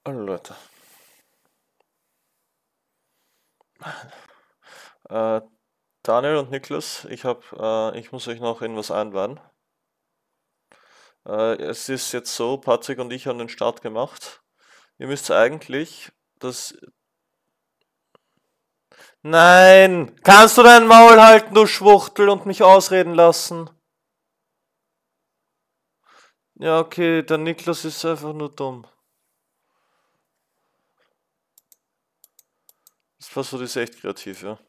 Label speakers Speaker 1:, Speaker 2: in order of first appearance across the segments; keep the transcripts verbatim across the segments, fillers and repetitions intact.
Speaker 1: Hallo Leute. Äh, Daniel und Niklas, ich hab, äh, ich muss euch noch in was einweihen. Äh, es ist jetzt so, Patrick und ich haben den Start gemacht. Ihr müsst eigentlich das... Nein! Kannst du dein Maul halten, du Schwuchtel, und mich ausreden lassen? Ja, okay, der Niklas ist einfach nur dumm. Das Passwort ist echt kreativ, ja.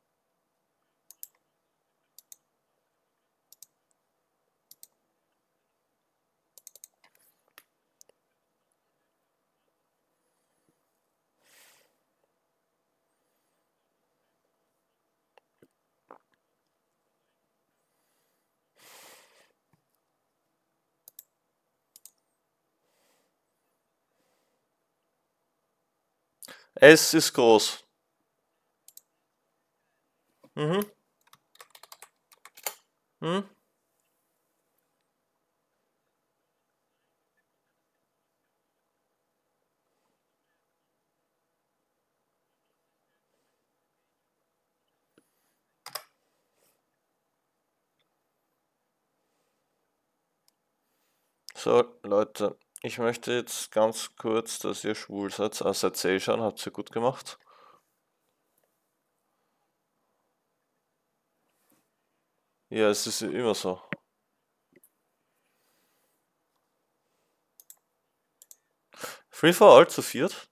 Speaker 1: S ist groß. Mhm. Hm? So, Leute, ich möchte jetzt ganz kurz, dass ihr schwul seid. Ah, seid ihr eh schon, habt ihr gut gemacht. Ja, es ist immer so. Free for All zu viert?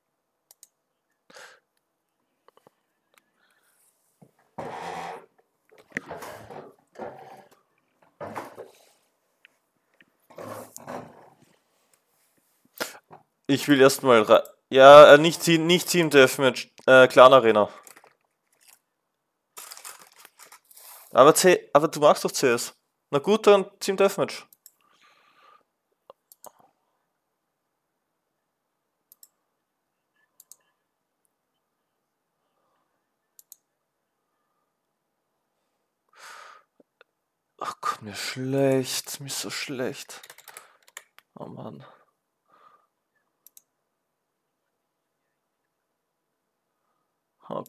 Speaker 1: Ich will erstmal re Ja, äh, nicht, Team- nicht Team Deathmatch, äh, Clan Arena. Aber, C aber du magst doch C S. Na gut, dann Team Deathmatch. Ach Gott, mir schlecht. Mir ist so schlecht. Oh Mann. Oh.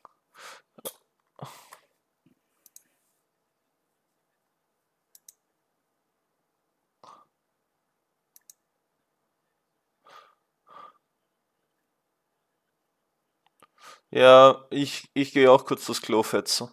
Speaker 1: Ja, ich, ich gehe auch kurz das Klo fetzen.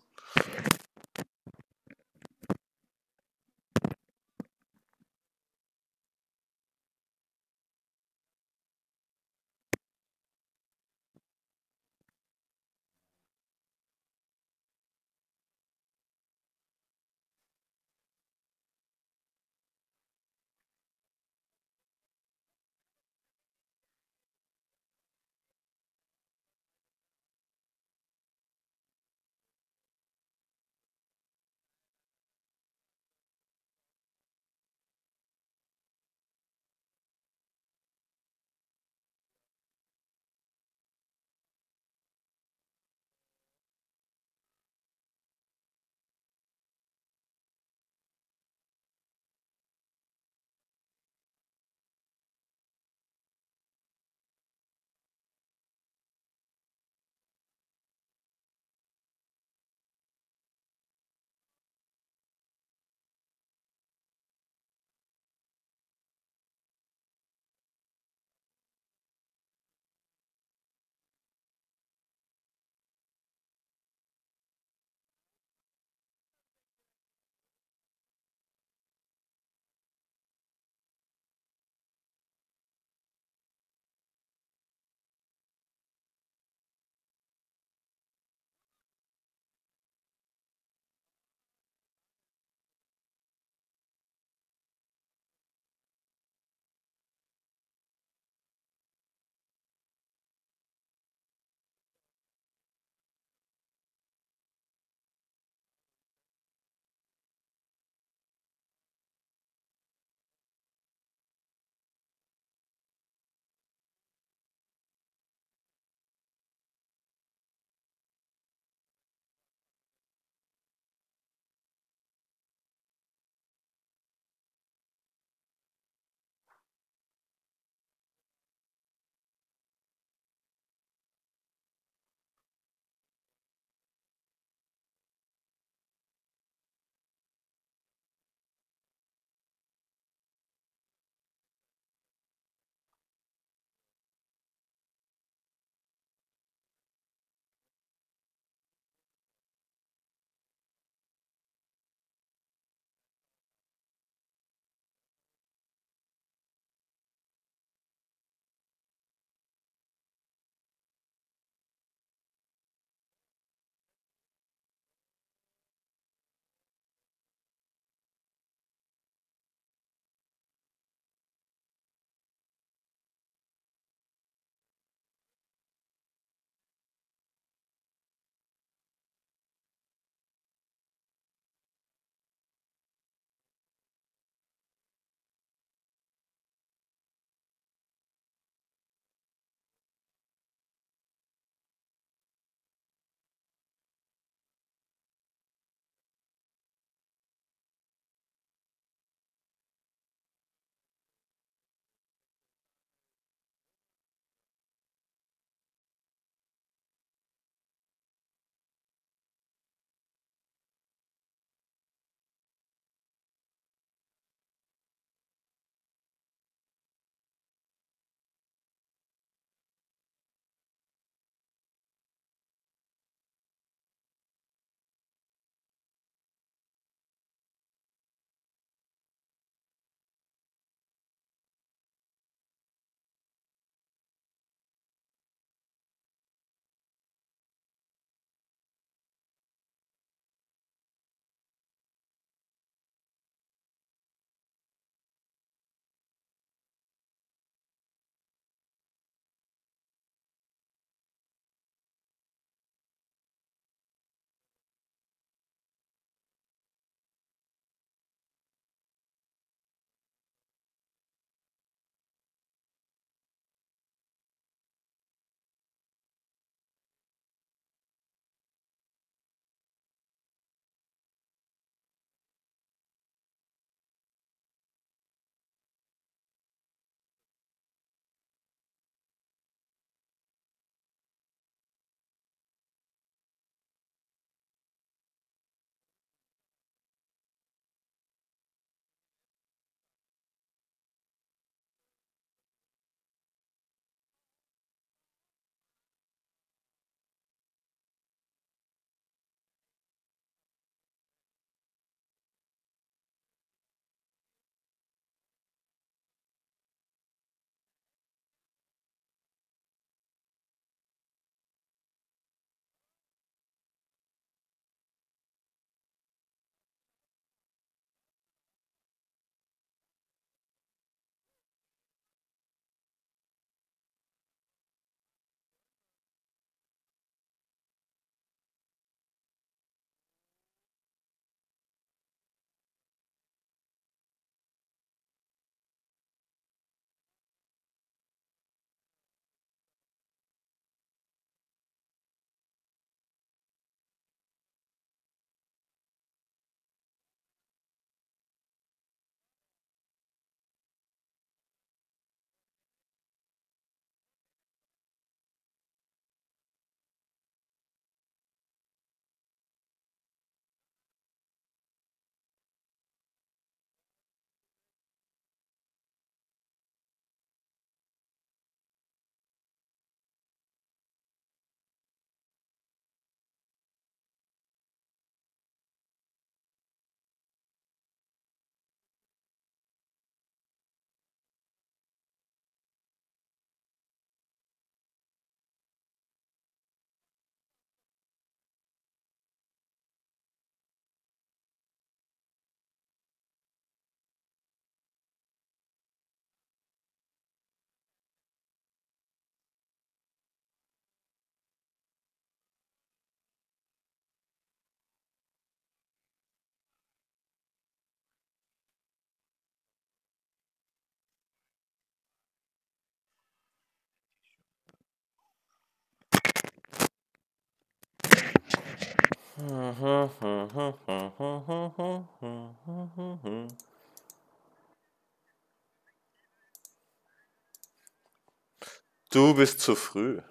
Speaker 1: Du bist zu früh.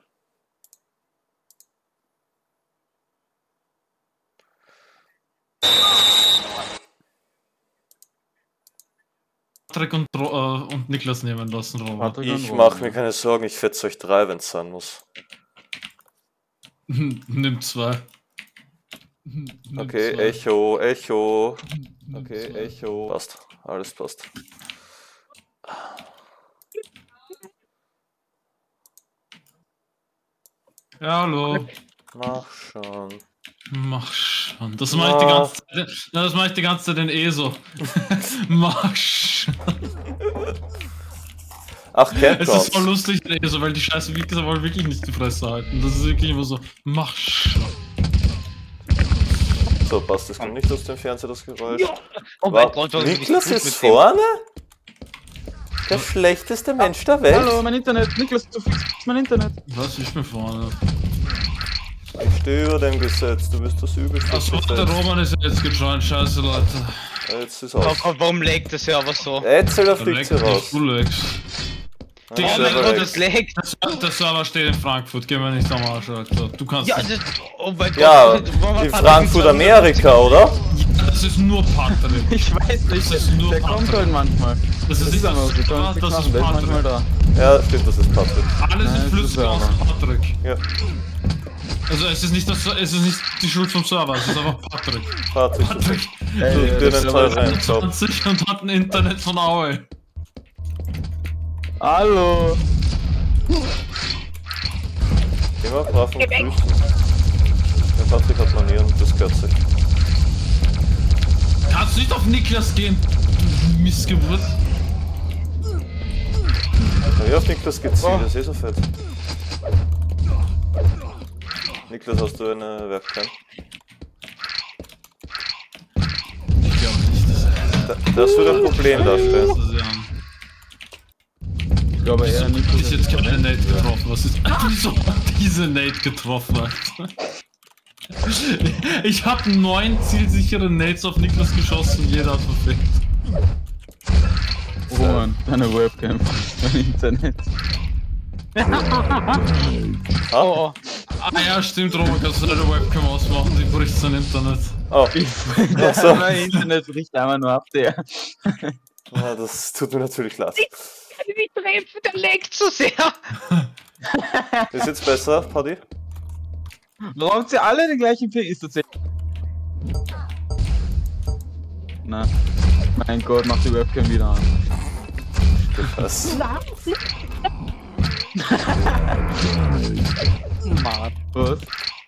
Speaker 2: Patrick und, äh, und Niklas nehmen lassen, Robert.
Speaker 1: Ich mache mir keine Sorgen, ich fetze euch drei, wenn es sein muss.
Speaker 2: Nimm zwei. Nimm
Speaker 1: Okay,
Speaker 2: zwei.
Speaker 1: Echo, Echo.
Speaker 2: Nimm
Speaker 1: Okay,
Speaker 2: zwei.
Speaker 1: Echo. Passt, alles passt.
Speaker 2: Ja, hallo.
Speaker 1: Mach schon.
Speaker 2: Mach schon. Das mache ich die ganze Zeit. Das mache ich die ganze Zeit in eh so. Mach schon.
Speaker 1: Ach,
Speaker 2: Es ist voll
Speaker 1: Campgrounds.
Speaker 2: lustig in eh so, weil die Scheiße wie gesagt wollen wirklich nicht die Fresse halten. Das ist wirklich immer so. Mach schon.
Speaker 1: So, passt, das kommt nicht aus dem Fernseher, das Geräusch.
Speaker 3: Oh mein
Speaker 1: Wow,
Speaker 3: Gott, warum bin ich
Speaker 1: Niklas
Speaker 3: gut
Speaker 1: ist
Speaker 3: mit
Speaker 1: vorne? Der schlechteste Mensch der Welt?
Speaker 4: Hallo, mein Internet. Niklas, du fixst mein Internet.
Speaker 2: Was? Ich bin vorne.
Speaker 1: Ich stehe über dem Gesetz, du bist das übelste
Speaker 2: Achso, der
Speaker 1: Gesetz.
Speaker 2: Roman ist jetzt gejoint. Scheiße, Leute.
Speaker 1: Jetzt ist
Speaker 3: Oh
Speaker 1: aus.
Speaker 3: Gott, warum laggt der Server so?
Speaker 1: Erzähl, da
Speaker 2: Der
Speaker 1: fliegt
Speaker 2: leckt
Speaker 1: sie raus.
Speaker 2: nicht, du leckst.
Speaker 1: Ja,
Speaker 2: Oh
Speaker 3: Oh
Speaker 1: Server
Speaker 3: mein Gott,
Speaker 1: leckt.
Speaker 3: das laggt!
Speaker 2: Der Ser- Der Server steht in Frankfurt, geh mir nicht am Arsch, Alter. Du kannst
Speaker 3: Ja,
Speaker 2: nicht.
Speaker 3: das, oh mein Gott.
Speaker 1: Ja,
Speaker 3: warum hat
Speaker 1: in
Speaker 3: Patrick
Speaker 1: Frankfurt,
Speaker 3: zwei-
Speaker 1: Amerika, oder?
Speaker 2: Ja, das ist nur Patrick.
Speaker 4: Ich weiß nicht,
Speaker 2: Das ist nur
Speaker 4: der kommt
Speaker 2: Patrick.
Speaker 4: halt manchmal.
Speaker 2: Das ist
Speaker 4: Das
Speaker 2: nicht
Speaker 4: ist aber so, wir können
Speaker 2: das,
Speaker 4: uns nichts
Speaker 2: das
Speaker 4: machen,
Speaker 2: ist
Speaker 4: der ist manchmal
Speaker 2: Patrick.
Speaker 4: da.
Speaker 1: Ja, stimmt, das ist Patrick.
Speaker 2: Alles
Speaker 4: Nein,
Speaker 2: ist
Speaker 4: das
Speaker 2: flüssig
Speaker 4: ist
Speaker 2: aus
Speaker 4: Server.
Speaker 2: Patrick.
Speaker 1: Ja,
Speaker 2: Also es ist nicht das, es ist nicht die Schuld vom Server, es ist einfach Patrick.
Speaker 1: Patrick.
Speaker 2: Patrick
Speaker 4: Ey,
Speaker 1: Du,
Speaker 4: der
Speaker 1: den
Speaker 4: Server
Speaker 1: teuren
Speaker 4: ist-
Speaker 1: Job.
Speaker 2: zwanzig und hat ein Internet von Aue.
Speaker 4: Hallo.
Speaker 1: Immer brav und grüßen. Der Patrick hat Manieren, das gehört sich.
Speaker 2: Kannst du nicht auf Niklas gehen? du Missgeburt.
Speaker 1: Ja, auf Niklas geht's
Speaker 4: Oh.
Speaker 1: das ist eh so fett. Niklas, hast du eine Webcam?
Speaker 2: Ich glaube nicht, dass er
Speaker 1: Da- Das wird ein Problem darstellen.
Speaker 2: das ist ja.
Speaker 4: Ich glaube eher nicht.
Speaker 2: Ist jetzt keine Nate getroffen. Was ist. Wieso hat diese Nate getroffen, Alter? Ich hab neun zielsichere Nates auf Niklas geschossen, jeder hat verfehlt.
Speaker 4: Roman, deine Webcam. Mein Internet.
Speaker 3: Oh, oh.
Speaker 2: Ah ja, stimmt, Roman, kannst du deine Webcam ausmachen, die bricht sein Internet.
Speaker 1: Oh,
Speaker 4: Der,
Speaker 1: so.
Speaker 4: mein Internet bricht einmal nur ab, der.
Speaker 1: ja, das tut mir natürlich leid.
Speaker 3: Kann ich nicht treffen, der laggt so sehr!
Speaker 1: Ist jetzt besser, Paddy?
Speaker 4: Warum habt ihr alle den gleichen Ping? Ist tatsächlich. Na. Mein Gott, mach die Webcam wieder an.
Speaker 1: Was?
Speaker 3: Mann.
Speaker 4: Was?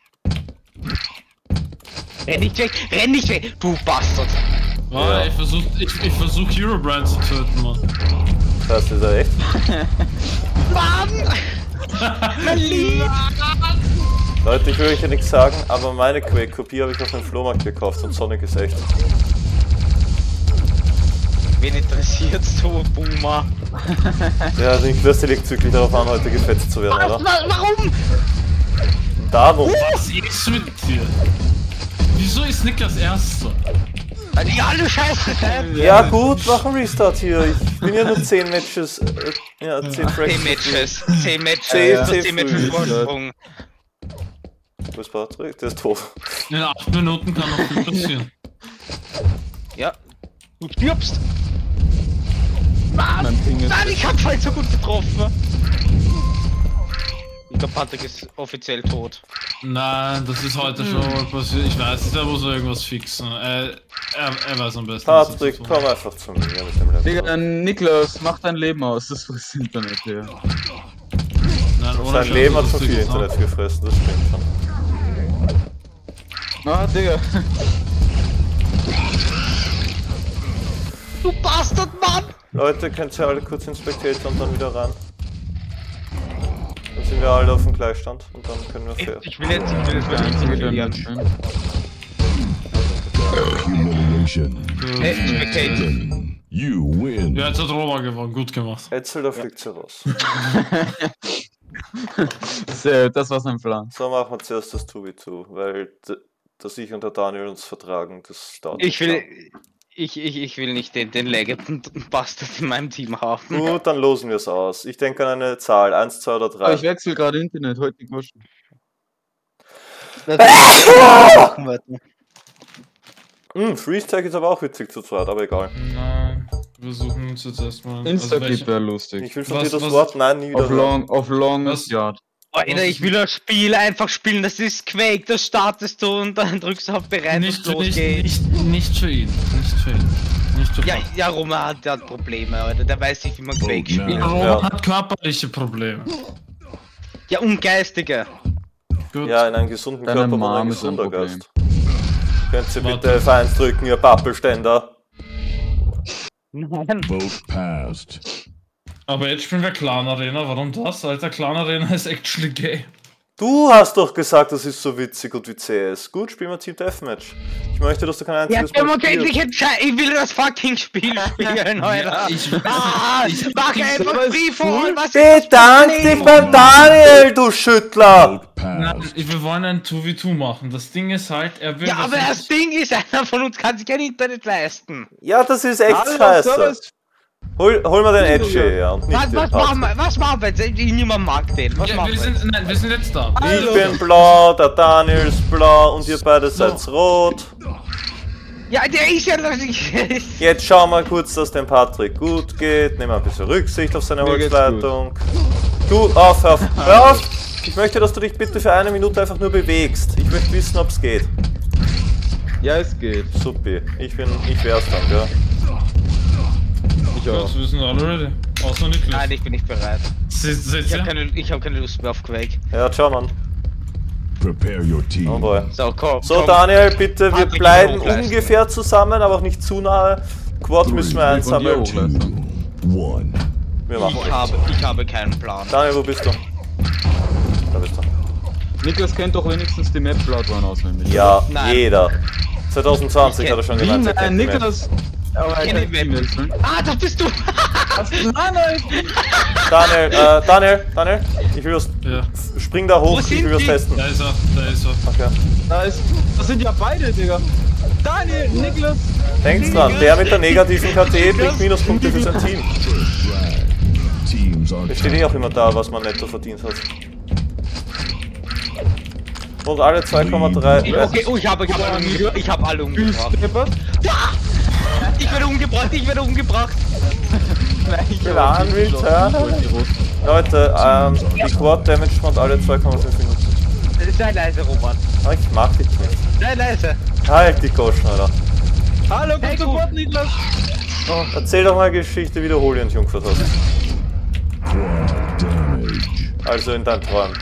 Speaker 3: Renn nicht weg, renn nicht weg, du Bastard!
Speaker 2: Ah,
Speaker 1: Ja.
Speaker 2: ich versuch, ich, ich versuch Herobrine zu töten, Mann.
Speaker 1: Das ist er echt?
Speaker 3: Mann! Mein Lieb!
Speaker 1: Leute, ich will euch ja nichts sagen, aber meine Quake-Kopie habe ich auf dem Flohmarkt gekauft und Sonic ist echt.
Speaker 3: Wen interessiert so, Boomer?
Speaker 1: Ja, Niklas, der liegt wirklich darauf an, heute gefetzt zu werden,
Speaker 3: Was,
Speaker 1: oder?
Speaker 3: wa- warum?
Speaker 1: Darum!
Speaker 2: Was ist mit dir? Wieso ist Niklas Erster?
Speaker 3: Weil die alle scheiße sind!
Speaker 1: Ja gut, mach einen Restart hier. Ich bin ja nur zehn Matches. Äh, ja, zehn
Speaker 3: zehn
Speaker 1: Fractions.
Speaker 3: Matches, zehn Matches,
Speaker 1: Zehn,
Speaker 3: du hast
Speaker 1: zehn
Speaker 3: zehn Matches
Speaker 1: früh.
Speaker 3: Vorsprung.
Speaker 1: Wo ist Patrick? Der ist tot.
Speaker 2: In acht Minuten kann noch viel passieren.
Speaker 3: Ja. Du stirbst! Was?
Speaker 4: Mein Ping ist.
Speaker 3: Nein, ich hab voll so gut getroffen! Ich glaube, Patrick ist offiziell tot.
Speaker 2: Nein, das ist heute schon mal passiert. Ich weiß nicht, er muss irgendwas fixen. Äh, er, er weiß am besten. was er
Speaker 1: Patrick,
Speaker 2: zu tun
Speaker 1: komm
Speaker 2: hat.
Speaker 1: einfach zu mir mit dem Laptop.
Speaker 4: Digga, Niklas, mach dein Leben aus, das ist das Internet hier.
Speaker 2: Nein, ohne
Speaker 1: Sein
Speaker 2: Scheiß,
Speaker 1: Leben hat
Speaker 2: das
Speaker 1: schon
Speaker 2: ist
Speaker 1: viel
Speaker 2: wirklich
Speaker 1: Internet gefressen, das stimmt schon.
Speaker 4: Ah, Digga.
Speaker 3: Du Bastard, Mann!
Speaker 1: Leute, könnt ihr alle kurz ins Spectator und dann wieder rein. Dann sind wir alle auf dem Gleichstand und dann können wir
Speaker 3: Ich,
Speaker 1: fair.
Speaker 3: ich will jetzt, ich will jetzt
Speaker 4: Der
Speaker 3: mal nicht
Speaker 4: einzige, der
Speaker 3: verlieren.
Speaker 4: mitschwimmt.
Speaker 5: Humiliation.
Speaker 3: Hey, Spectator.
Speaker 5: You win.
Speaker 2: Ja, jetzt hat Roma gewonnen, gut gemacht.
Speaker 1: Etzel, da fliegt sie raus.
Speaker 4: Sehr, das war sein Plan.
Speaker 1: So machen wir zuerst das zwei gegen zwei, weil d- dass ich und der Daniel uns vertragen. Das dauert
Speaker 3: Ich
Speaker 1: nicht
Speaker 3: will.
Speaker 1: lang.
Speaker 3: Ich, ich, ich will nicht den, den Leggenden Bastard in meinem Team haben.
Speaker 1: Gut, dann losen wir es aus. Ich denke an eine Zahl. Eins, zwei oder
Speaker 4: Aber
Speaker 1: drei.
Speaker 4: ich wechsle gerade Internet, heute die Goschen.
Speaker 3: Machen wir das.
Speaker 1: Hm, Freeze Tag ist aber auch witzig zu zweit, aber egal.
Speaker 2: Nein, wir suchen uns jetzt erstmal.
Speaker 4: Insta-Clip
Speaker 2: welche-
Speaker 4: wäre lustig.
Speaker 1: Ich will von
Speaker 2: Was-
Speaker 1: dir das
Speaker 2: was-
Speaker 1: Wort Nein nie wieder
Speaker 4: Auf
Speaker 1: hören.
Speaker 4: long, auf long
Speaker 2: Was?
Speaker 4: Yard.
Speaker 3: Alter, ich will das Spiel einfach spielen. Das ist Quake. Das startest du und dann drückst du auf bereit
Speaker 2: Nicht,
Speaker 3: und los
Speaker 2: nicht,
Speaker 3: geht's.
Speaker 2: nicht, nicht für ihn. Nicht für ihn. Nicht für
Speaker 3: Ja,
Speaker 2: ihn.
Speaker 3: ja, Roman hat, der hat Probleme, Alter. Der weiß nicht, wie man Quake
Speaker 5: Oh,
Speaker 3: spielt.
Speaker 5: nein.
Speaker 2: Roman
Speaker 1: Ja.
Speaker 2: hat körperliche Probleme.
Speaker 3: Ja, und geistige.
Speaker 2: Gut.
Speaker 1: Ja, in einem gesunden
Speaker 4: Deine
Speaker 1: Körper und ein
Speaker 4: Mom ist ein
Speaker 1: gesunder
Speaker 4: Problem.
Speaker 1: Geist. Könnt ihr
Speaker 2: Warte.
Speaker 1: bitte F eins drücken, ihr Pappelständer?
Speaker 3: Nein.
Speaker 5: Vote passed.
Speaker 2: Aber jetzt spielen wir Clan Arena. Warum das? Alter, Clan Arena ist actually gay.
Speaker 1: Du hast doch gesagt, das ist so witzig und wie C S. Gut, spielen wir Team Deathmatch. Ich möchte, dass du kein
Speaker 3: Ja,
Speaker 1: einziges
Speaker 3: der
Speaker 1: Mal
Speaker 3: muss endlich
Speaker 1: spielst.
Speaker 3: entscheiden. Ich will das fucking Spiel spielen, Alter.
Speaker 2: ich-
Speaker 3: ah,
Speaker 2: ich-
Speaker 3: mach
Speaker 2: ich-
Speaker 3: einfach
Speaker 4: aber ist
Speaker 3: Free for
Speaker 4: cool.
Speaker 3: all. Was ist
Speaker 1: Bedank
Speaker 3: das
Speaker 1: dich
Speaker 3: Problem?
Speaker 1: beim Daniel, du Schüttler!
Speaker 5: Vote
Speaker 2: Nein,
Speaker 5: passed.
Speaker 2: wir wollen ein zwei gegen zwei machen. Das Ding ist halt, er will.
Speaker 3: Ja,
Speaker 2: dass
Speaker 3: aber
Speaker 2: ich-
Speaker 3: das Ding ist, einer von uns kann sich kein Internet leisten.
Speaker 1: Ja, das ist echt
Speaker 4: Hallo,
Speaker 1: scheiße.
Speaker 4: Servus.
Speaker 1: Hol, hol mal den Edge her und nicht
Speaker 3: Was,
Speaker 1: den
Speaker 3: was, machen
Speaker 1: Part.
Speaker 3: wir, was machen wir jetzt? Niemand mag den. Was
Speaker 2: Ja,
Speaker 3: machen
Speaker 2: wir
Speaker 3: wir
Speaker 2: sind,
Speaker 3: jetzt?
Speaker 2: nein, wir sind jetzt da.
Speaker 1: Ich
Speaker 4: Hallo.
Speaker 1: bin blau, der Daniel ist blau und ihr beide seid rot.
Speaker 3: Ja, der ist ja noch nicht.
Speaker 1: Jetzt schauen wir kurz, dass dem Patrick gut geht. Nehmen wir ein bisschen Rücksicht auf seine
Speaker 4: Mir geht's
Speaker 1: Holzleitung. Du, auf, auf, hör auf! Ich möchte, dass du dich bitte für eine Minute einfach nur bewegst. Ich möchte wissen, ob es geht.
Speaker 4: Ja, es geht.
Speaker 1: Supi. Ich bin, ich wär's dann, ja.
Speaker 4: Ich
Speaker 2: Ja,
Speaker 4: auch.
Speaker 2: das wissen alle ready. Außer Niklas.
Speaker 3: Nein, ich bin nicht bereit.
Speaker 2: Seht seht
Speaker 3: Ich habe
Speaker 2: ihr?
Speaker 3: keine, ich hab keine Lust mehr auf Quake.
Speaker 1: Ja, schau mal.
Speaker 5: Prepare your team.
Speaker 1: Oh boy.
Speaker 3: So, komm.
Speaker 1: So,
Speaker 3: komm.
Speaker 1: Daniel, bitte, wir
Speaker 3: Patrick,
Speaker 1: bleiben
Speaker 3: hochleisten.
Speaker 1: ungefähr zusammen, aber auch nicht zu nahe. Quad müssen wir
Speaker 4: Von dir
Speaker 1: einsammeln.
Speaker 4: hochleisten.
Speaker 5: One.
Speaker 1: Wir machen
Speaker 3: Ich
Speaker 1: das.
Speaker 3: habe, ich habe keinen Plan.
Speaker 1: Daniel, wo bist du? Da bist du.
Speaker 4: Niklas kennt doch wenigstens die Map Bloodrun auswendig.
Speaker 1: Ja,
Speaker 3: Nein.
Speaker 1: jeder. zwanzig zwanzig
Speaker 3: Ich
Speaker 1: hat er schon
Speaker 4: Wie,
Speaker 1: gemeint. er
Speaker 4: nein,
Speaker 1: kennt die Map.
Speaker 4: Niklas. Aber er
Speaker 3: Ich
Speaker 4: kann
Speaker 3: kenn die
Speaker 4: Team
Speaker 3: Map.
Speaker 4: wechseln.
Speaker 3: Ah, da bist du!
Speaker 4: Nein, nein.
Speaker 1: Daniel, äh, Daniel, Daniel, ich will was.
Speaker 2: Ja.
Speaker 1: Spring da hoch,
Speaker 3: Wo
Speaker 1: ich
Speaker 3: sind
Speaker 1: will was
Speaker 3: die?
Speaker 1: testen.
Speaker 2: Da ist er, da ist er.
Speaker 1: Okay.
Speaker 4: Da ist. Das sind ja beide, Digga. Daniel, Niklas.
Speaker 1: Denkt dran, der mit der negativen K T kriegt Minuspunkte für sein Team.
Speaker 5: Teams are
Speaker 1: Es steht eh auch immer da, was man netto verdient hat. Und alle zwei Komma drei.
Speaker 3: Okay, oh, ich habe, ich habe alle, umge ich habe alle umgebracht.
Speaker 4: Steppert.
Speaker 3: Ich werde umgebracht, ich werde umgebracht.
Speaker 4: Nein, ich
Speaker 1: Plan
Speaker 4: hab nicht geschossen.
Speaker 1: return.
Speaker 4: Ich wollte die rot.
Speaker 1: Leute, ähm, die Quad Damage kommt alle zwei Komma fünf Minuten.
Speaker 3: Sei leise, Roman.
Speaker 1: Ah, ich mag dich nicht.
Speaker 3: Sei leise.
Speaker 1: Halt die Goschen, Alter.
Speaker 4: Hallo, komm
Speaker 3: Hey,
Speaker 4: sofort, Niklas.
Speaker 1: Oh, erzähl doch mal eine Geschichte, wie du Holy und Jungfurt hast.
Speaker 5: quad damage.
Speaker 1: Also in deinen Träumen.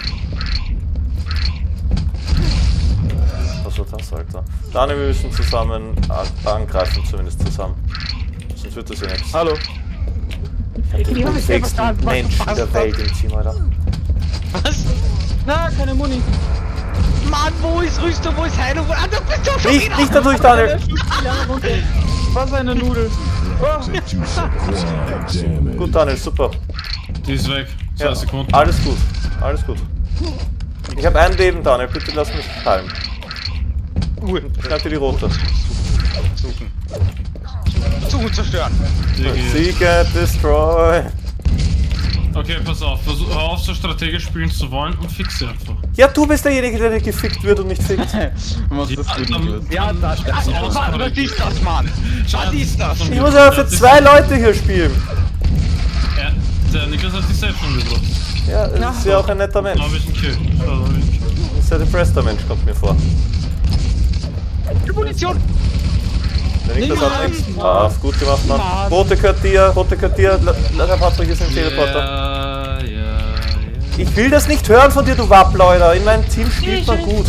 Speaker 1: Was war das, Alter? Daniel, wir müssen zusammen an- angreifen, zumindest zusammen. Sonst wird das ja nichts.
Speaker 4: Hallo.
Speaker 1: Ich hab den unfähigsten Mensch in der Welt im Team, Alter.
Speaker 3: Was?
Speaker 4: Na, keine Muni.
Speaker 3: Mann, wo ist Rüstung, wo ist Heilung? Ah, da bist du schon
Speaker 1: Nicht,
Speaker 3: wieder!
Speaker 1: nicht dadurch, Daniel!
Speaker 4: Was eine Nudel. Oh.
Speaker 5: Set to quad damage.
Speaker 1: Gut, Daniel, super.
Speaker 2: Die ist weg. Zwei
Speaker 1: Ja,
Speaker 2: Sekunden.
Speaker 1: alles gut, alles gut. Ich habe ein Leben, Daniel, bitte lass mich heilen.
Speaker 3: Uh,
Speaker 1: Schneid dir die rote.
Speaker 3: suchen. Suchen, zerstören.
Speaker 2: Die geht.
Speaker 1: Siege, destroy.
Speaker 2: Okay, pass auf. Versuch, hör auf, so strategisch spielen zu wollen und fix sie einfach.
Speaker 1: Ja, du bist derjenige, der gefickt wird und nicht fickt.
Speaker 4: Was ist das gut, Niklas?
Speaker 3: Ja, das, das, was, was ist das, Mann? Was ist das?
Speaker 1: Ich muss aber für zwei Leute hier spielen.
Speaker 2: Ja, der Niklas hat sich selbst umgebracht.
Speaker 1: Ja, das ist ja auch ein netter
Speaker 2: Da
Speaker 1: Mensch.
Speaker 2: habe ich einen Kill. Da hab ich einen Kill.
Speaker 1: Das ist ja ein depresster Mensch, kommt mir vor.
Speaker 3: Munition!
Speaker 1: Der Niklas hat
Speaker 4: Nein.
Speaker 1: nichts. Brav, gut gemacht, Mann.
Speaker 3: Mann.
Speaker 1: Rote gehört dir, rote gehört dir. La- Der Patrick ist ein Teleporter.
Speaker 2: Ja, ja, ja.
Speaker 1: Ich will das nicht hören von dir, du Wappleuder. In meinem Team spielt man gut.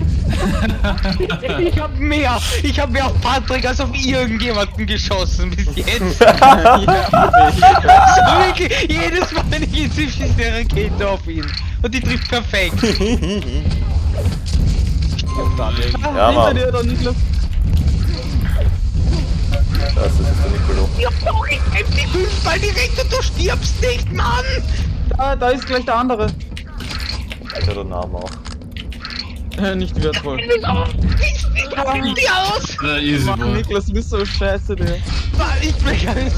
Speaker 3: Ich hab mehr! Ich hab mehr auf Patrick als auf irgendjemanden geschossen bis jetzt! So wirklich, jedes Mal, wenn ich ihn sehe, schießt eine Rakete auf ihn. Und die trifft perfekt.
Speaker 1: Ja,
Speaker 4: Hinter
Speaker 1: Mann.
Speaker 4: dir, dann Niklas.
Speaker 1: Das ist der Nicolo.
Speaker 3: Ich hab doch, ich hab die fünfmal direkt und du stirbst nicht, Mann!
Speaker 4: Da, da ist gleich der andere.
Speaker 1: Ja, der Name auch.
Speaker 4: Äh, nicht wertvoll.
Speaker 3: Ich Die aus!
Speaker 2: Ja, easy,
Speaker 4: Mann,
Speaker 2: boy.
Speaker 4: Niklas, du bist so scheiße, der.
Speaker 3: Ich bin ganz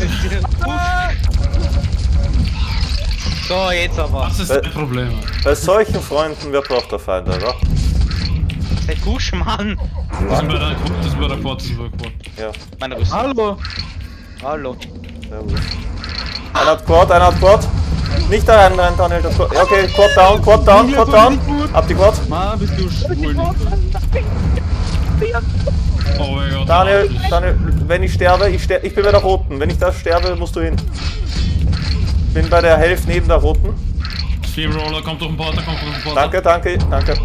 Speaker 3: So, jetzt aber.
Speaker 2: Das ist
Speaker 1: Äh,
Speaker 2: dein Problem.
Speaker 1: Bei solchen Freunden, wer braucht der Feind, oder?
Speaker 3: Der Gusch, Mann.
Speaker 2: Das sind bei der Quad, das sind bei der Quad, das sind bei der Quad.
Speaker 1: Ja,
Speaker 3: Meine Rüstung.
Speaker 4: Hallo!
Speaker 3: Hallo.
Speaker 1: servus. Einer hat Quad, einer hat Quad. Nicht da rein, rein, Daniel. Das Quad. Ja, okay, Quad down, Quad down, Quad down. Ab die Quad.
Speaker 4: Mann, bist du schwul, Niklas.
Speaker 2: Oh mein Gott.
Speaker 1: Daniel, Daniel, wenn ich sterbe, ich, ster ich bin bei der Roten. Wenn ich da sterbe, musst du hin. Bin bei der Hälfte neben der Roten.
Speaker 2: Steamroller kommt durch den Porter, kommt durch den Porter.
Speaker 1: Danke, danke, danke.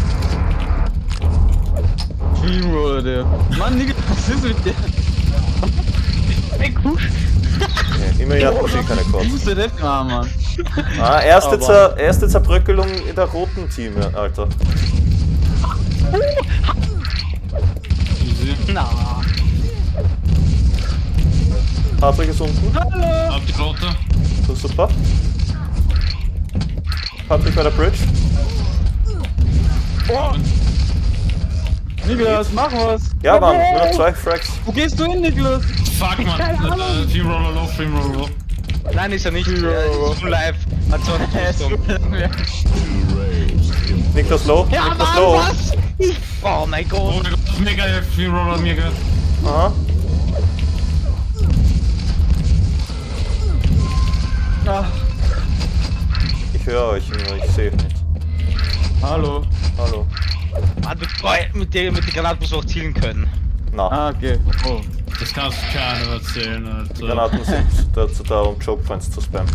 Speaker 4: Teamroller, der. Mann, Niklas, was ist mit dir?
Speaker 3: Ein Gusch.
Speaker 1: Okay, immerhin hat Musik keine Quad.
Speaker 4: Du bist der ah, Mann.
Speaker 1: Ah, erste,
Speaker 4: Aber-
Speaker 1: Zer erste Zerbröckelung in der roten Team, Alter.
Speaker 2: Easy.
Speaker 3: Na.
Speaker 1: Patrick ist unten.
Speaker 2: Ab die Flotte.
Speaker 1: So, super. Patrick bei der Bridge.
Speaker 4: Niklas, mach was!
Speaker 1: Ja, Mann, nur noch zwei Frags.
Speaker 4: Wo gehst du hin, Niklas?
Speaker 2: Fuck, man. Äh, Steamroller low, Steamroller low.
Speaker 3: Nein, ist er nicht. Er ist full live. Hat so eine Rüstung.
Speaker 1: Niklas low,
Speaker 3: Ja,
Speaker 1: Niklas
Speaker 3: Mann,
Speaker 1: low.
Speaker 3: was? Ich, oh mein
Speaker 2: Oh
Speaker 3: Gott.
Speaker 2: mein Gott, mega, Steamroller, mega.
Speaker 1: Aha.
Speaker 4: Ah,
Speaker 1: Ich höre euch nur, ich sehe nicht.
Speaker 4: hallo.
Speaker 1: Hallo.
Speaker 3: Mann, mit, boah, mit der, mit der Granate musst du auch zielen können.
Speaker 1: Na,
Speaker 4: Ah, okay. Oh.
Speaker 2: Das kannst du keinem erzählen, Alter.
Speaker 1: Granaten sind dazu da, um Choke Points zu spammen.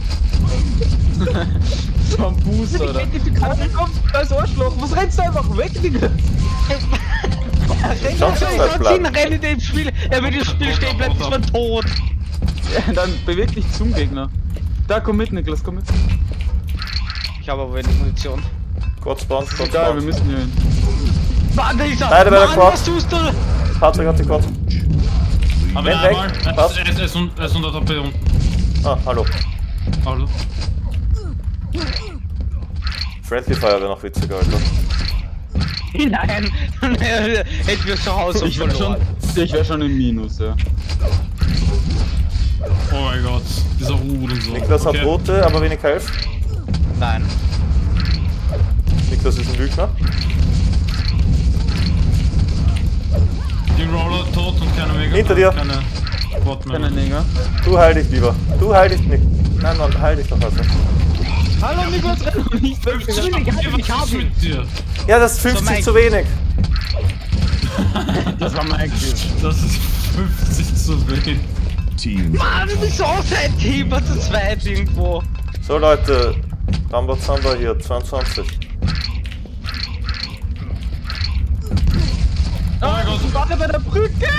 Speaker 4: So ein Booster, oder? Komm, da ist Arschloch. Was rennst du einfach weg, Niklas?
Speaker 1: Schaut
Speaker 3: Ich
Speaker 1: schon
Speaker 3: soll
Speaker 1: halt
Speaker 3: ziehen,
Speaker 1: bleiben.
Speaker 3: renn in dem Spiel. Ja, wenn das Spiel stehen bleibt, ist man tot.
Speaker 4: Ja, dann beweg dich zum Gegner. Da, komm mit, Niklas, komm mit.
Speaker 3: Ich habe aber wenig Munition.
Speaker 1: Quad spawn,
Speaker 4: Ist
Speaker 1: Quad
Speaker 4: egal, wir
Speaker 1: spawn.
Speaker 4: müssen hier hin.
Speaker 3: Mann, da ist er.
Speaker 1: Beide bei der
Speaker 3: Mann,
Speaker 1: Quad.
Speaker 3: was tust du?
Speaker 1: Patrick hat die Quad.
Speaker 2: Aber
Speaker 1: Wenn
Speaker 2: einmal,
Speaker 1: weg,
Speaker 2: er
Speaker 1: was?
Speaker 2: ist- er ist- er ist un- er ist unter T P und.
Speaker 1: Ah, hallo.
Speaker 2: Hallo.
Speaker 1: Friendly Fire wäre noch witziger, Alter.
Speaker 3: Nein. Hätten wir zu Hause
Speaker 4: Ich wär schon,
Speaker 3: verloren.
Speaker 4: ich wär schon im Minus, ja.
Speaker 2: Oh mein Gott, dieser Hurensohn.
Speaker 1: Niklas hat
Speaker 2: Okay.
Speaker 1: rote, aber wenig Health.
Speaker 3: Nein.
Speaker 1: Niklas ist ein Lügner.
Speaker 2: Steamroller tot und keine Mega.
Speaker 1: Hinter dir.
Speaker 2: Keine Quad mehr.
Speaker 4: Keine Neger.
Speaker 1: Du heil dich lieber. Du heil dich nicht. Nein, Mann, heil dich doch also.
Speaker 4: Hallo, Niklas, renn doch nicht weg.
Speaker 2: Was ist mit dir?
Speaker 1: Ja, das ist fünfzig
Speaker 3: So, Mike.
Speaker 1: zu wenig.
Speaker 4: Das war mein Kill.
Speaker 2: Das ist fünfzig zu wenig.
Speaker 5: Team
Speaker 3: Mann, du bist so sein Team, was zu zweit irgendwo.
Speaker 1: So Leute, Rambazamba hier, zweiundzwanzig.
Speaker 4: Oh mein Gott, ich warte bei der Brücke!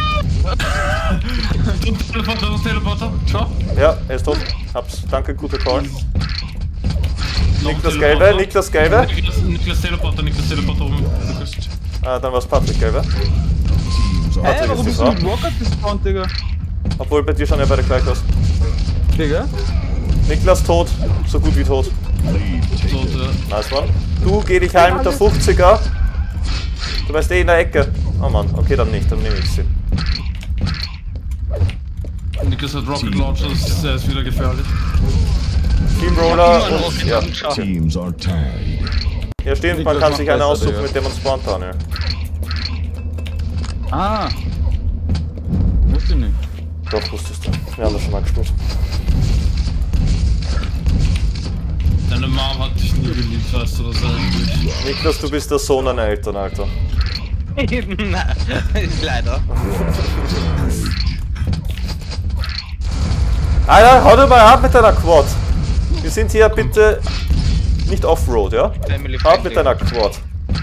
Speaker 2: Teleporter, Teleporter. Ciao.
Speaker 1: Ja, er ist tot. Hab's. Danke, guter Call.
Speaker 2: Noch
Speaker 1: Niklas
Speaker 2: ein
Speaker 1: Gelbe,
Speaker 2: Teleporter.
Speaker 1: Niklas Gelbe.
Speaker 2: Niklas, Niklas Teleporter, Niklas Teleporter oben. Lukas.
Speaker 1: Ah, dann war's Patrick Gelbe.
Speaker 5: teams are
Speaker 4: Hä,
Speaker 1: Patrick
Speaker 4: warum
Speaker 1: ist
Speaker 4: bist
Speaker 1: die
Speaker 4: du
Speaker 1: Frau.
Speaker 4: mit Rocket gespawnt, Digga?
Speaker 1: Obwohl bei dir schauen ja beide gleich aus.
Speaker 4: Digga?
Speaker 1: Niklas tot, so gut wie tot.
Speaker 5: lead
Speaker 2: So,
Speaker 5: taken.
Speaker 2: der.
Speaker 1: Nice one. Du geh dich heim mit der fünfziger. Du weißt eh in der Ecke. Oh Mann, okay, dann nicht, dann nehme ich sie.
Speaker 2: Niklas hat Rocket Launcher, das ist, der ist wieder gefährlich.
Speaker 1: Steamroller
Speaker 3: Immer noch
Speaker 1: und
Speaker 3: in
Speaker 1: ja.
Speaker 3: Launcher.
Speaker 5: Teams are tied.
Speaker 1: Ja stimmt, man
Speaker 4: Niklas
Speaker 1: kann
Speaker 4: macht
Speaker 1: sich eine
Speaker 4: besser,
Speaker 1: aussuchen,
Speaker 4: Digga.
Speaker 1: mit der man spawnt, Daniel.
Speaker 4: Ah. Wusste ich nicht.
Speaker 1: Doch, wusstest du. Wir haben das schon mal gespielt.
Speaker 2: Deine Mom hat dich nie geliebt, weißt du das eigentlich?
Speaker 1: Niklas, du bist der Sohn deiner Eltern, Alter.
Speaker 3: Nein, leider.
Speaker 1: Alter, hau dir mal ab mit deiner Quad. Wir sind hier bitte nicht Offroad, ja?
Speaker 3: Family
Speaker 1: Hau ab
Speaker 3: friendly.
Speaker 1: mit deiner Quad.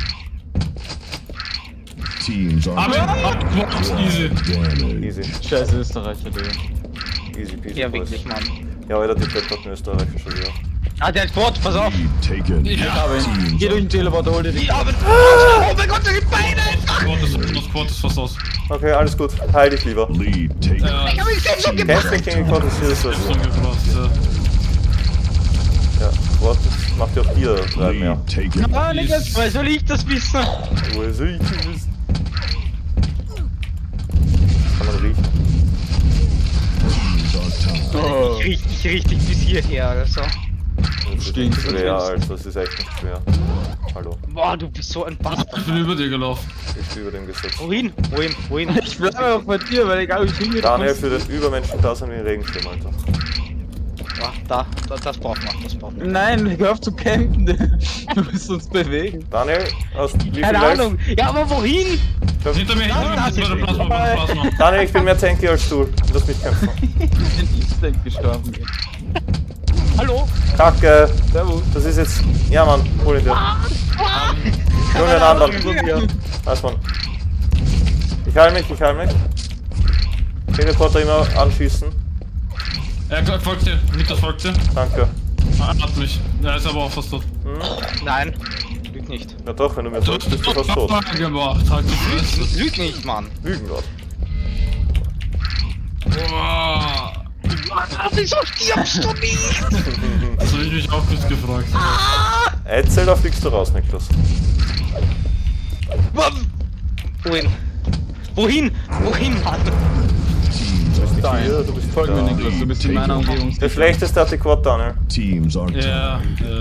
Speaker 5: Teams are
Speaker 2: Aber, aber, Quad, easy.
Speaker 5: damage.
Speaker 1: Easy,
Speaker 4: Scheiß Österreicher, Digga.
Speaker 1: easy peasy.
Speaker 3: Ja,
Speaker 1: boys.
Speaker 3: wirklich, Mann.
Speaker 1: Ja, Alter, die Pet hat in Österreich schon wieder.
Speaker 3: Ah, der hat Quad, pass auf.
Speaker 5: Lead taken.
Speaker 2: Ja,
Speaker 4: Aber
Speaker 5: Teams
Speaker 4: geh durch den Teleporter, hol dir den.
Speaker 3: Ich habe... Oh mein Gott, da gibt Beine!
Speaker 2: Quad ist, das Quad ist fast aus.
Speaker 1: Okay, alles gut. Heil dich lieber.
Speaker 5: Lead taken.
Speaker 2: Ja,
Speaker 3: Ich habe mich selbst schon gemacht!
Speaker 1: Kennst dich gegen Quad, ist hier so.
Speaker 2: ist umgebracht, ja.
Speaker 1: Ja, Quad macht ja auch hier drei mehr.
Speaker 5: Lead taken.
Speaker 4: Ah, Niklas!
Speaker 3: Woher soll ich das wissen?
Speaker 1: Woher soll ich das wissen?
Speaker 3: sie richtig bis hierher, also.
Speaker 1: Das ist
Speaker 4: Stimmt.
Speaker 1: nicht schwer, Alter. Das ist echt nicht schwer. Hallo.
Speaker 3: Boah, du bist so ein Bastard.
Speaker 2: Ich bin über dir gelaufen.
Speaker 1: Ich bin über dem gesetzt.
Speaker 3: Wohin? Wohin? Wohin?
Speaker 4: Ich bleibe auch bei dir, weil egal wie ich hingehe.
Speaker 1: Daniel, für den Übermenschen da sind wir in Regenschirm, Alter.
Speaker 3: Ah, da, da, das braucht man, das braucht man.
Speaker 4: Nein, hör auf zu campen. Du musst uns bewegen.
Speaker 1: Daniel, hast wie viel
Speaker 3: Keine
Speaker 1: Life?
Speaker 3: Ahnung. Ja, aber wohin?
Speaker 2: Hinter mir, hinter mir,
Speaker 3: das
Speaker 2: hinter mir,
Speaker 3: ist-
Speaker 2: Plasma, Plasma.
Speaker 1: Daniel, ich bin mehr tanky als du. Lass mich kämpfen.
Speaker 4: Ich bin instant gestorben.
Speaker 3: Hallo?
Speaker 1: Kacke.
Speaker 4: Servus.
Speaker 1: Das ist jetzt... Ja, Mann. Hol ihn dir. Hol den anderen. Weiß man. Ich heil mich, ich heil mich. Teleporter immer anschießen.
Speaker 2: Er folgt dir, Niklas folgt dir.
Speaker 1: Danke.
Speaker 2: Er hat mich. Er ist aber auch fast tot.
Speaker 3: Nein, lüg nicht.
Speaker 1: Ja doch, wenn du mir folgst, bist du fast tot.
Speaker 2: gemacht, halt die Fresse.
Speaker 3: Lüg nicht, Mann.
Speaker 1: Lügen Gott.
Speaker 2: Boah.
Speaker 3: Ah, wieso stirbst du nicht?
Speaker 2: Das hab ich mich auch kurz gefragt.
Speaker 1: Erzähl, da fliegst du raus, Niklas.
Speaker 3: Wohin? Wohin? Wohin, Mann?
Speaker 1: Du bist nicht
Speaker 4: Nein.
Speaker 1: hier, du bist
Speaker 4: Folge mir,
Speaker 1: da.
Speaker 4: Niklas, du bist in meiner Umgebung.
Speaker 1: Der schlechteste hat die Quad, Daniel.
Speaker 5: Teams are
Speaker 2: Ja, ja.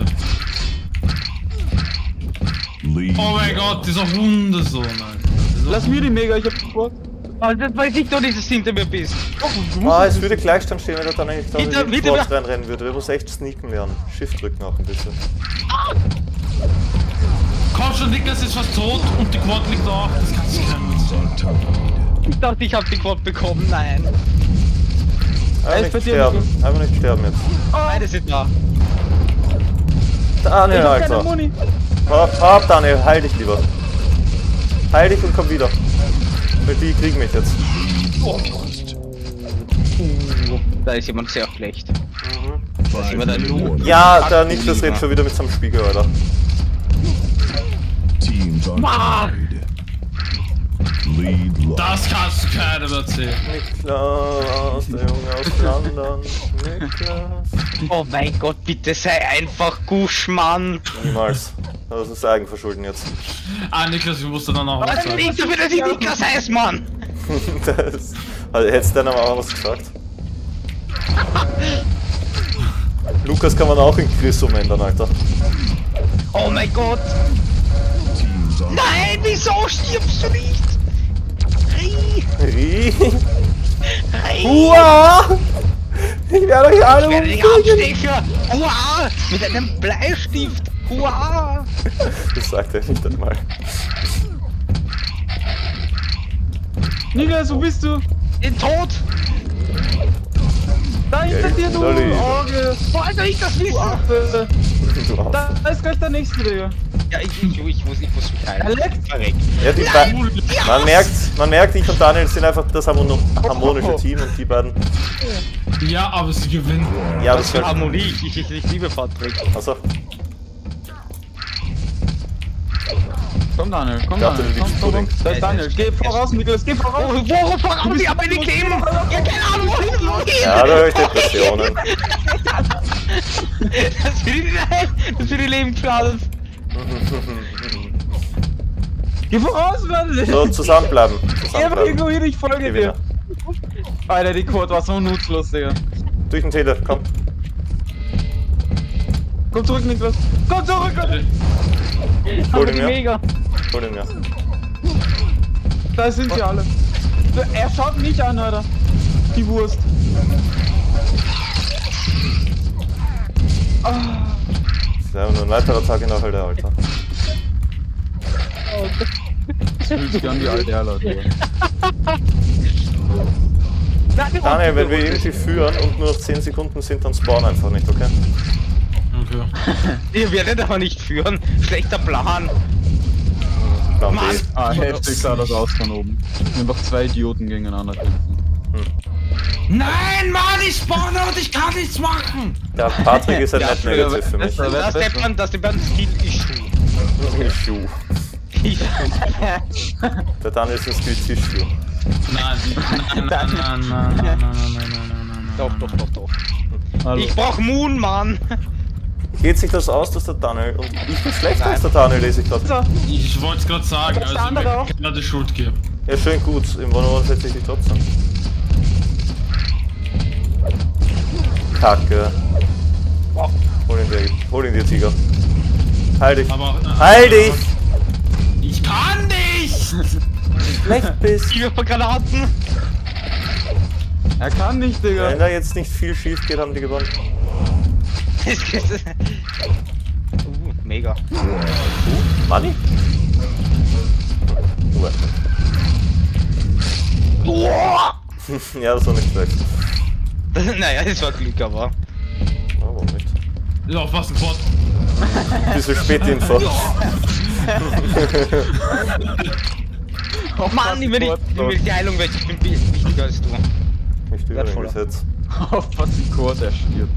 Speaker 5: lead.
Speaker 2: Oh mein Gott, dieser Hundesohn, Alter.
Speaker 4: Lass mir die Mega, ich hab Support.
Speaker 3: Oh, das weiß ich doch nicht, dass du hinter mir bist.
Speaker 1: Ah, es würde Gleichstand stehen, wenn er dann eigentlich da
Speaker 3: Hinter-
Speaker 1: in die
Speaker 3: hinter
Speaker 1: Quad
Speaker 3: mir.
Speaker 1: reinrennen würde. Wir müssen echt sneaken lernen. Shift drücken auch ein bisschen.
Speaker 2: Komm schon, Niklas ist fast tot und die Quad liegt da. Das kannst du keinem
Speaker 5: Teams are tied.
Speaker 3: Ich dachte, ich hab die Quad bekommen. Nein.
Speaker 1: Einfach
Speaker 4: ist bei
Speaker 1: nicht
Speaker 4: dir,
Speaker 1: sterben.
Speaker 4: Niklas.
Speaker 1: Einfach nicht sterben jetzt.
Speaker 3: Beide sind da.
Speaker 1: Daniel,
Speaker 4: Ich hab keine
Speaker 1: Alter.
Speaker 4: Muni.
Speaker 1: Hopp, hopp, Daniel, heil dich lieber. Heil dich und komm wieder. Weil die kriegen mich jetzt.
Speaker 3: Da ist jemand sehr schlecht.
Speaker 5: Five
Speaker 3: immer dein
Speaker 5: minute warning.
Speaker 1: Ja, der Niklas redet schon wieder mit seinem Spiegel, Alter.
Speaker 5: Teams are
Speaker 3: Ah.
Speaker 5: tied. Lead lost.
Speaker 2: Das kannst du keinem erzählen.
Speaker 1: Niklas, der Junge aus London. Niklas.
Speaker 3: Oh mein Gott, bitte sei einfach Gusch, Mann.
Speaker 1: Niemals. Das ist Eigenverschulden jetzt.
Speaker 2: Ah, Niklas, ich musste dann auch was
Speaker 3: Was
Speaker 2: sagen.
Speaker 3: nicht dafür, dass ich Niklas heiß, Mann.
Speaker 1: Das, also, hättest du dann aber auch was gesagt? Lukas kann man auch in Chris umändern, Alter.
Speaker 3: Oh mein Gott.
Speaker 5: Teams are
Speaker 3: Nein, wieso stirbst du nicht? Ri,
Speaker 1: Ri.
Speaker 3: Ri.
Speaker 1: Uah! Ich werde euch alle
Speaker 3: Ich werde dich
Speaker 1: umbringen.
Speaker 3: abstechen. Hua, mit einem Bleistift. Hua.
Speaker 1: Das sagt er nicht einmal.
Speaker 4: Niklas, wo bist du?
Speaker 3: Den Tod.
Speaker 4: Da hinter dir, du
Speaker 1: Lolli.
Speaker 4: Auge.
Speaker 3: Woher soll ich das wissen?
Speaker 4: Affe.
Speaker 1: Du Arsch.
Speaker 4: Da ist gleich der nächste, Digga.
Speaker 3: Ja, ich, ich, ich muss, ich muss mich
Speaker 4: Er
Speaker 3: heilen.
Speaker 4: leckt.
Speaker 3: Verreckt.
Speaker 1: Ja, die beiden. Man merkt, man merkt, ich und Daniel sind einfach das harmon harmonische Team und die beiden.
Speaker 2: Ja, aber sie gewinnen.
Speaker 1: Ja,
Speaker 3: Was
Speaker 1: das
Speaker 3: für
Speaker 1: wird.
Speaker 3: Harmonie. Ich, ich, ich liebe Patrick.
Speaker 1: Also,
Speaker 4: Komm, Daniel, komm,
Speaker 1: Ich dachte,
Speaker 4: Daniel.
Speaker 1: du
Speaker 4: Komm,
Speaker 1: liegst
Speaker 4: komm, komm.
Speaker 1: Pudding.
Speaker 4: Da ist Daniel. Geh voraus, Niklas, geh voraus.
Speaker 3: Oh, worauf haben die aber nicht geben? Ja, keine Ahnung, wohin, wohin?
Speaker 1: ja, da höre ich Depressionen.
Speaker 3: Das für die, das für die Leben geschadet.
Speaker 4: Geh voraus, Mann.
Speaker 1: So, zusammenbleiben.
Speaker 4: Geh einfach
Speaker 1: Zusammenbleiben.
Speaker 4: irgendwo hin, ich folge
Speaker 1: Gewinner.
Speaker 4: dir. Alter, die Code war so nutzlos, Digga.
Speaker 1: Durch den Tele, komm.
Speaker 4: Komm zurück, Niklas. Komm zurück, komm.
Speaker 1: Hol ihn mir.
Speaker 3: Mega.
Speaker 1: Hol ihn mir.
Speaker 4: Da sind sie alle. Er schaut mich an, Alter. Die Wurst. Ah,
Speaker 1: Das ist einfach nur ein weiterer Tag in der Hölle, Alter.
Speaker 4: das fühlt sich an wie alte Erler, Digga.
Speaker 1: Daniel, wenn wir irgendwie führen und nur noch zehn Sekunden sind, dann spawn einfach nicht, okay?
Speaker 2: Okay.
Speaker 3: Ihr werdet aber nicht führen. Schlechter Plan.
Speaker 1: Plan B.
Speaker 3: Mann.
Speaker 4: Ah, heftig sah das aus von oben. Einfach zwei Idioten gegeneinander kämpfen.
Speaker 2: Nein, Mann, ich spawne und ich kann nichts machen!
Speaker 1: Der Patrick ist ein
Speaker 4: Ja,
Speaker 1: net negativ für mich.
Speaker 4: besser.
Speaker 3: Das Deppern, das Deppern Skill ist Schuh.
Speaker 1: Schuh. Der Daniel ist ein Skill-Tissue.
Speaker 2: Nein, nein, nein, nein, nein, nein, nein, nein, nein, nein, nein.
Speaker 3: Doch, doch, doch, doch.
Speaker 4: Hallo.
Speaker 3: Ich brauch Moon, Mann.
Speaker 1: Geht sich das aus, dass der Daniel. Und ich bin schlechter als der Daniel, lese ich gerade.
Speaker 4: So,
Speaker 2: Ich wollte es gerade sagen,
Speaker 4: Das
Speaker 2: also
Speaker 4: andere
Speaker 2: mir
Speaker 4: auch.
Speaker 2: kann er die Schuld geben.
Speaker 1: Ja, schön gut. Im One-on-One setze ich dich trotzdem. Kacke. Hol ihn dir, hol ihn dir, Tiger. Heil dich.
Speaker 2: Aber, äh,
Speaker 1: Heil dich!
Speaker 2: Ich kann nicht!
Speaker 1: Schlecht bist.
Speaker 3: Granaten.
Speaker 4: Er kann nicht, Digga.
Speaker 1: Wenn da jetzt nicht viel schief geht, haben die gewonnen.
Speaker 3: uh, mega.
Speaker 1: Money? Ja, das war nicht schlecht.
Speaker 3: Naja, das war Glück, aber.
Speaker 1: Oh, warum nicht?
Speaker 2: Ja, auf was ein Quad.
Speaker 1: Bisschen Spätinfo.
Speaker 3: Oh Mann, ich will, nicht, ich will die Heilung weg, ich bin wichtiger als du.
Speaker 1: Ich stehe
Speaker 3: Wertvoller.
Speaker 1: übrigens jetzt.
Speaker 4: Auf was ein Chord, er stirbt.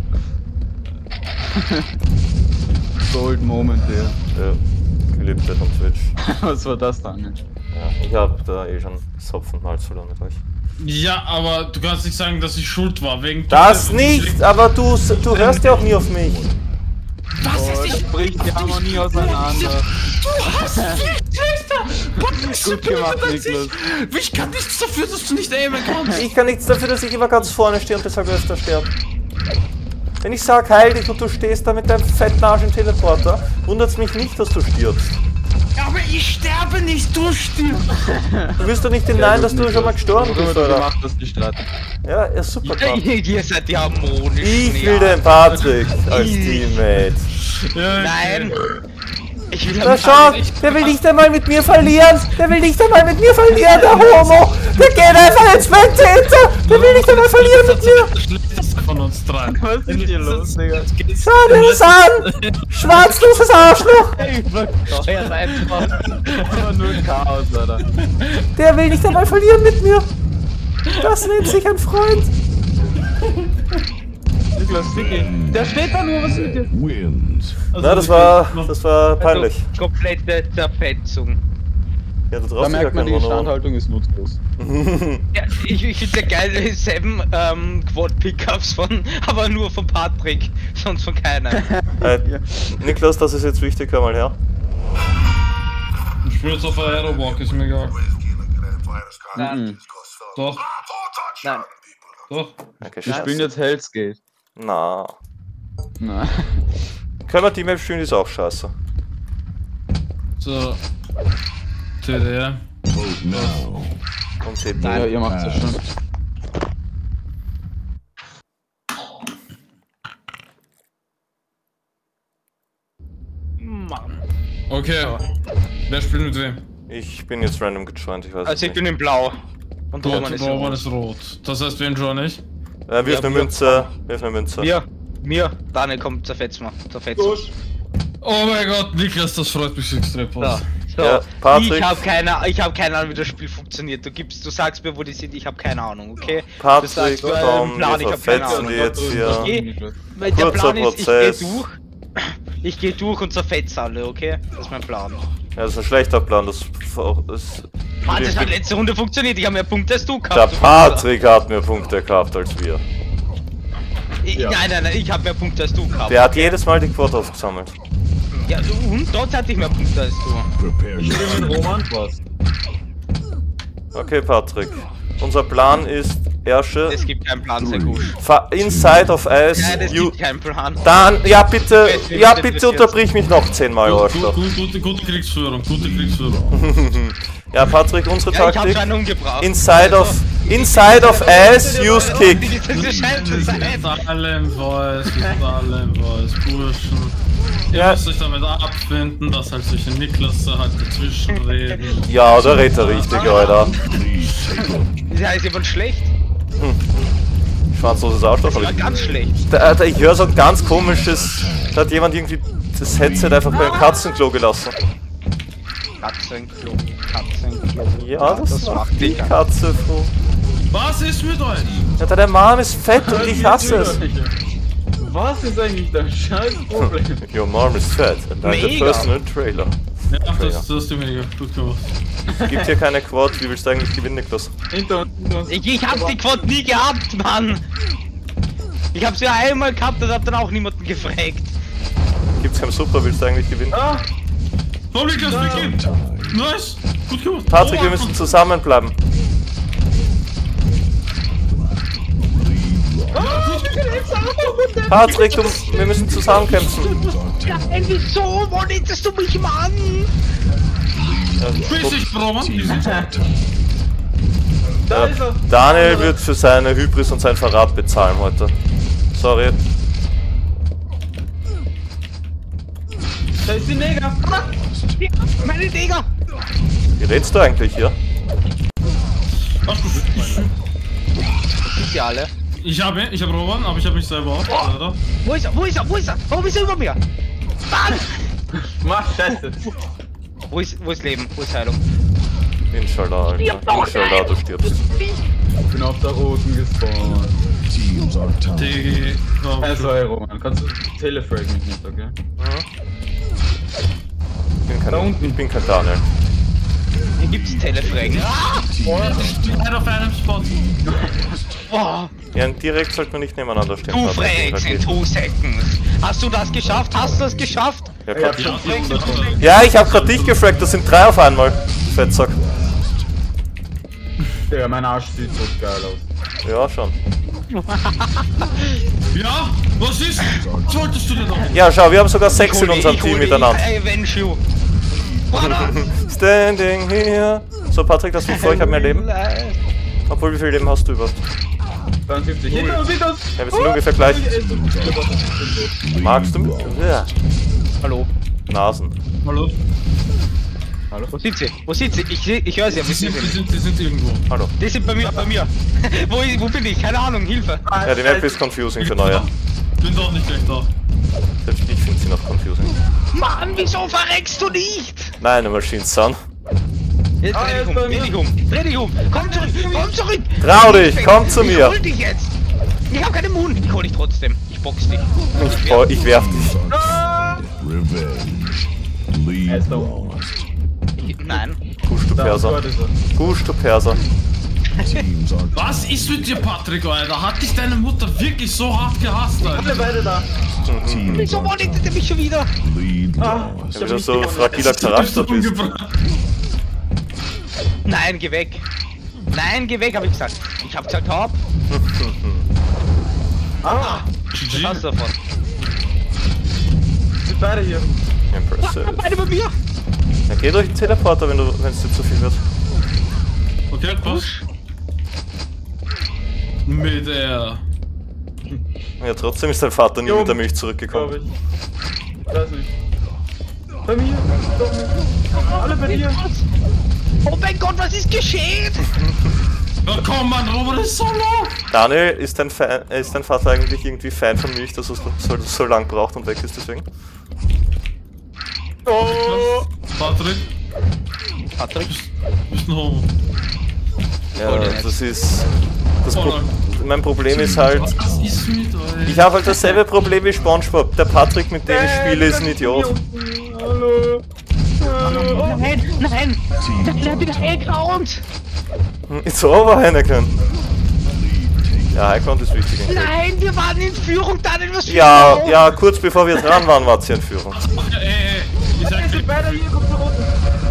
Speaker 4: Gold Moment, der.
Speaker 1: Ja, geliebte von Twitch.
Speaker 4: Was war das dann?
Speaker 1: Ja, ich hab da eh schon Sopfen mal zu lange mit euch.
Speaker 2: Ja, aber du kannst nicht sagen, dass ich schuld war, wegen...
Speaker 1: Das nicht, aber du, du hörst ja auch nie auf mich.
Speaker 2: Was
Speaker 4: Oh,
Speaker 2: ist
Speaker 4: das
Speaker 2: nicht...
Speaker 4: bricht die Harmonie auseinander.
Speaker 2: Du hast viel schlechter!
Speaker 4: Gut gemacht, Niklas.
Speaker 2: Ich kann nichts dafür, dass du nicht aimen kannst!
Speaker 1: Ich kann nichts dafür, dass ich immer ganz vorne stehe und deshalb öfter sterbe. Wenn ich sag heil dich und du stehst da mit deinem fetten Arsch im Teleporter, wundert's mich nicht, dass du stirbst.
Speaker 2: Aber ich sterbe nicht, du stirbst!
Speaker 1: Du wirst doch nicht denyen, dass du schon mal gestorben bist,
Speaker 4: Du
Speaker 1: oder?
Speaker 4: gemacht, dass die Straße.
Speaker 1: Ja, er ist super krass.
Speaker 3: Ihr seid die harmonischen.
Speaker 1: Ich will
Speaker 3: ja.
Speaker 1: den Patrick als
Speaker 3: Ich.
Speaker 1: Teammate.
Speaker 2: Ja,
Speaker 3: Nein! Ich will
Speaker 1: Na schau, der will nicht einmal mit mir verlieren! Der will nicht einmal mit mir verlieren, der Homo! Der geht einfach ins Spectator! Der will nicht einmal verlieren mit mir!
Speaker 2: Das schlechteste von uns drei.
Speaker 4: Was ist hier los, Digga?
Speaker 1: Schau dir das an! Schwarzloses Arschloch!
Speaker 3: Übersteuert einfach.
Speaker 4: Immer nur Chaos, Alter.
Speaker 1: Der will nicht einmal verlieren mit mir! Das nennt sich ein Freund!
Speaker 4: Niklas, Dicky. Der steht da nur, was mit dir?
Speaker 5: Wins.
Speaker 1: Na, das war, das war peinlich.
Speaker 3: Also, komplette Zerfetzung.
Speaker 1: Ja, da
Speaker 4: Da
Speaker 1: draußen
Speaker 4: merkt man, die
Speaker 1: kein Mono.
Speaker 4: Standhaltung ist nutzlos.
Speaker 3: Ja, ich, ich find's ja geil, Seven ähm, Quad-Pickups von, aber nur von Patrick, sonst von keiner.
Speaker 1: Äh, Niklas, das ist jetzt wichtig, hör mal her.
Speaker 2: Ich spiele jetzt auf Aerowalk, ist mir egal.
Speaker 3: Nein.
Speaker 2: Doch,
Speaker 3: Nein.
Speaker 2: doch.
Speaker 1: Okay,
Speaker 4: Wir spielen jetzt Hell's Gate.
Speaker 1: Na.
Speaker 4: Na.
Speaker 1: Können wir die Map spielen, die ist auch scheiße.
Speaker 2: So. T D R.
Speaker 5: Vote now.
Speaker 1: Und seht
Speaker 4: Ja,
Speaker 1: ihr.
Speaker 4: ihr macht's ja schon.
Speaker 3: Mann.
Speaker 2: Okay. Wer spielt mit wem?
Speaker 1: Ich bin jetzt random gejoint, ich weiß
Speaker 3: Also
Speaker 1: es
Speaker 3: ich
Speaker 1: nicht.
Speaker 3: bin in Blau. Und
Speaker 2: Rot,
Speaker 3: Roman ist in
Speaker 2: Roman
Speaker 3: Rot.
Speaker 2: ist rot. Das heißt, wen schon nicht?
Speaker 1: Äh, wirf
Speaker 3: Ja,
Speaker 1: eine
Speaker 3: wir-
Speaker 1: Münze, wirf eine Münze.
Speaker 3: Mir, mir, Daniel kommt, zerfetz mal, zerfetz mal.
Speaker 2: Oh mein Gott, Niklas, das freut mich extrem.
Speaker 3: So, so.
Speaker 1: Ja, Patrick.
Speaker 3: Ich habe keine, ich habe keine Ahnung, wie das Spiel funktioniert. Du gibst, du sagst mir, wo die sind. Ich habe keine Ahnung, okay?
Speaker 1: Patrick,
Speaker 3: Du sagst, äh,
Speaker 1: komm,
Speaker 3: Plan,
Speaker 1: wir
Speaker 3: ich hab keine
Speaker 1: verfetzen
Speaker 3: Ahnung.
Speaker 1: die jetzt hier.
Speaker 3: Okay. Der
Speaker 1: Kurzer
Speaker 3: Plan ist, ich gehe
Speaker 1: Prozess.
Speaker 3: durch. Ich gehe durch und zerfetze alle, okay? Das ist mein Plan.
Speaker 1: Ja, das ist ein schlechter Plan, das ist...
Speaker 3: Mann, das hat letzte Runde funktioniert. Ich habe mehr Punkte als du
Speaker 1: Der
Speaker 3: gehabt.
Speaker 1: Patrick hat mehr Punkte gehabt als wir.
Speaker 3: Ich, Nein, nein, nein, ich habe mehr Punkte als du gehabt.
Speaker 1: Der hat jedes Mal die Quad aufgesammelt.
Speaker 3: Ja, du, und dort hatte ich mehr Punkte als du.
Speaker 5: Prepare your
Speaker 4: Roman was?
Speaker 1: Okay, Patrick. Unser Plan ist, Ersche,
Speaker 3: Es gibt keinen Plan, sehr gut.
Speaker 1: fa- inside of Ice,
Speaker 3: Nein, es
Speaker 1: you...
Speaker 3: gibt keinen Plan.
Speaker 1: Dann, ja bitte,
Speaker 3: Okay,
Speaker 1: ja
Speaker 3: bitte,
Speaker 1: bitte
Speaker 3: bitte.
Speaker 1: unterbrich mich noch zehnmal,
Speaker 2: Gut,
Speaker 1: Arschloch.
Speaker 2: gut, gute, gute Kriegsführung, gute Kriegsführung.
Speaker 1: Ja, Patrick, unsere
Speaker 3: Ja, ich habe
Speaker 1: Taktik.
Speaker 3: schon einen umgebracht.
Speaker 1: Inside of, inside of Ice, use kick.
Speaker 3: Diese Scheiße sein.
Speaker 2: Mit allem Voice, mit allem Voice, Burschen. Ihr
Speaker 1: Ja.
Speaker 2: müsst euch damit abfinden, dass halt solche Niklasse halt dazwischen reden.
Speaker 1: Ja, da redet er richtig, Alter.
Speaker 3: Ja, ist jemand schlecht?
Speaker 1: Schwarzloses Arschloch.
Speaker 3: Das war
Speaker 1: hab ich-
Speaker 3: ganz schlecht.
Speaker 1: Da, da, ich höre so ein ganz komisches. Da hat jemand irgendwie das Headset einfach beim Katzenklo gelassen.
Speaker 3: Katzenklo, Katzenklo.
Speaker 1: Ja, das,
Speaker 3: das
Speaker 1: macht
Speaker 3: macht
Speaker 1: die
Speaker 3: Digga.
Speaker 1: Katze froh.
Speaker 2: Was ist mit euch?
Speaker 1: Ja, deine Mom ist fett und ich hasse es.
Speaker 4: Was ist eigentlich das scheiß Problem?
Speaker 1: Your mom is fat and I'm the
Speaker 3: Mega.
Speaker 1: personal trailer.
Speaker 2: Ja, das, das ist die mega gut gemacht.
Speaker 1: Gibt hier keine Quad, wie willst du eigentlich gewinnen, Niklas?
Speaker 4: Hinter uns, hinter uns.
Speaker 3: Ich, ich hab die Quad nie gehabt, Mann! Ich hab sie einmal gehabt und hab dann auch niemanden gefragt.
Speaker 1: Gibt's keinen Super, willst du eigentlich gewinnen?
Speaker 4: Ah,
Speaker 2: Oh, Niklas, beginnt! Nice! Gut gemacht!
Speaker 1: Patrick,
Speaker 2: oh,
Speaker 1: wir müssen zusammenbleiben.
Speaker 2: Ja, gut.
Speaker 1: Patrick, du, wir müssen zusammenkämpfen.
Speaker 3: Nein, wieso wolltest du mich an?
Speaker 2: Bis ich Roman.
Speaker 4: Da ist er.
Speaker 1: Daniel wird für seine Hybris und sein Verrat bezahlen heute. Sorry.
Speaker 4: Da ist die Neger.
Speaker 3: Meine Digger!
Speaker 1: Wie redst du eigentlich hier?
Speaker 2: Ach gut.
Speaker 3: Sind die alle?
Speaker 2: Ich habe, ich habe Roman, aber ich habe mich selber auch. Oder?
Speaker 3: Wo ist er? Wo ist er? Wo ist er? Warum ist er über mir? Mann!
Speaker 4: Mach Scheiße.
Speaker 3: Wo ist, wo ist Leben? Wo ist Heilung?
Speaker 1: Inshallah, Alter. Inshallah, du stirbst.
Speaker 4: Ich bin auf der roten gespawnt.
Speaker 5: Teams are tied.
Speaker 2: Die.
Speaker 4: Also, hey Roman, kannst du telefrag mich nicht, okay?
Speaker 1: Ich bin kein, ich bin kein Daniel.
Speaker 3: Hier gibt's Telefragen. Ah!
Speaker 2: Halt auf einem Spot.
Speaker 3: Oh,
Speaker 1: Ja, direkt sollte man nicht nebeneinander stehen.
Speaker 3: du
Speaker 1: Patrick.
Speaker 3: Frags in two seconds. Hast du das geschafft? Hast du das geschafft?
Speaker 1: Ja,
Speaker 4: Ich hab
Speaker 1: Gott.
Speaker 4: schon
Speaker 3: Frags in two
Speaker 2: Ja,
Speaker 3: seconds.
Speaker 1: Ja, ich hab grad dich gefragt, das sind drei auf einmal. Fettsack.
Speaker 4: Ja, mein Arsch sieht so geil aus.
Speaker 1: Ja, schon.
Speaker 2: Ja, was ist? Was wolltest du denn noch?
Speaker 1: Ja, schau, wir haben sogar sechs in
Speaker 3: Hol-
Speaker 1: unserem
Speaker 3: ich hol
Speaker 1: Team
Speaker 3: dich,
Speaker 1: miteinander.
Speaker 3: I avenge you. Brother.
Speaker 1: Standing here. So, Patrick, das wie vor, ich hab mehr Leben. Obwohl, wie viel Leben hast du überhaupt?
Speaker 4: zweiundsiebzig. Hinter uns, hinter uns!
Speaker 1: Ja, wir sind ungefähr gleich. Magst du mich? Ja.
Speaker 3: Hallo.
Speaker 1: Nasen.
Speaker 2: Hallo?
Speaker 3: Wo sind sie? Wo sind sie? Ich, seh- ich höre sie, aber
Speaker 2: Die
Speaker 3: ich sehe
Speaker 2: sind, die
Speaker 3: sie nicht.
Speaker 2: sind, die sind irgendwo.
Speaker 1: Hallo.
Speaker 3: Die sind bei mir, bei mir. wo, ich- wo bin ich? Keine Ahnung, Hilfe.
Speaker 1: Ja, die Map ist confusing für Neue.
Speaker 2: Bin doch nicht gleich da.
Speaker 1: Selbst ich finde sie noch confusing.
Speaker 3: Mann, wieso verreckst du nicht?
Speaker 1: Nein, eine Machine Sun.
Speaker 3: Jetzt
Speaker 4: Ah,
Speaker 3: dreh
Speaker 4: er
Speaker 3: dich
Speaker 4: ist bei
Speaker 3: um, dreh
Speaker 4: mir.
Speaker 3: dich um, dreh dich um. Komm zurück, komm zurück.
Speaker 1: Trau dich, komm zu
Speaker 3: Ich
Speaker 1: mir.
Speaker 3: hol dich jetzt. Ich hab keinen Mund. Ich hol dich trotzdem. Ich box dich.
Speaker 1: Ich, oh, ich werf dich.
Speaker 5: Revenge. Lead
Speaker 4: Er ist da.
Speaker 5: lost.
Speaker 3: Ich, nein.
Speaker 1: Gusch, du
Speaker 4: Da,
Speaker 1: Perser.
Speaker 4: dort ist er.
Speaker 1: Gusch, du Perser.
Speaker 5: Teams are
Speaker 2: Was ist mit dir, Patrick, Alter? Hat dich deine Mutter wirklich so hart gehasst,
Speaker 4: Alle
Speaker 2: Alter?
Speaker 4: beide da.
Speaker 5: Teams
Speaker 3: Wieso
Speaker 5: are
Speaker 3: wollte der mich schon wieder?
Speaker 5: lead
Speaker 4: Ah.
Speaker 5: lost.
Speaker 1: Ja, weil du so fragiler Charakter bist.
Speaker 2: umgebracht.
Speaker 3: Nein, geh weg. Nein, geh weg, hab ich gesagt. Ich hab gesagt, hopp.
Speaker 4: Ah,
Speaker 3: Was hast du davon?
Speaker 4: sind beide hier.
Speaker 1: Impressive.
Speaker 3: Beide bei mir.
Speaker 1: Ja, geh durch den Teleporter, wenn du, wenn es dir zu viel wird.
Speaker 2: Okay, passt. Mit der.
Speaker 1: Ja, trotzdem ist dein Vater nie
Speaker 4: Jo.
Speaker 1: mit der Milch
Speaker 4: Glaube
Speaker 1: zurückgekommen.
Speaker 4: ich. Ich weiß nicht. Bei mir. Doch nicht. Alle bei dir.
Speaker 3: Oh mein Gott, was ist geschehen?
Speaker 2: Na komm, Mann, Robert ist so low.
Speaker 1: Daniel, ist dein, Fan, äh, ist dein Vater eigentlich irgendwie Fan von Milch, dass er so, so, so lang braucht und weg ist deswegen?
Speaker 4: Oh.
Speaker 2: Patrick,
Speaker 3: Patrick?
Speaker 2: bist ein Homo.
Speaker 1: Ja,
Speaker 3: Voll nett.
Speaker 1: das ist... Das Pro
Speaker 2: Voll.
Speaker 1: mein Problem ist halt...
Speaker 2: Was ist mit euch?
Speaker 1: Ich habe halt dasselbe Problem wie SpongeBob. Der Patrick, mit dem ich spiele, ist ein Idiot.
Speaker 4: Hallo. Hallo.
Speaker 3: Nein, nein. Nein, er hat den High-Ground.
Speaker 1: It's over, Heineken. Ja, Highground ist wichtig.
Speaker 3: Nein, wir waren in Führung, Daniel, was
Speaker 1: Ja,
Speaker 3: für
Speaker 1: ja, kurz bevor wir dran waren, war sie in Führung.
Speaker 2: Ey, ey, ey. Ich sag
Speaker 4: Sind
Speaker 2: dir,
Speaker 4: beide hier, kommt zur roten.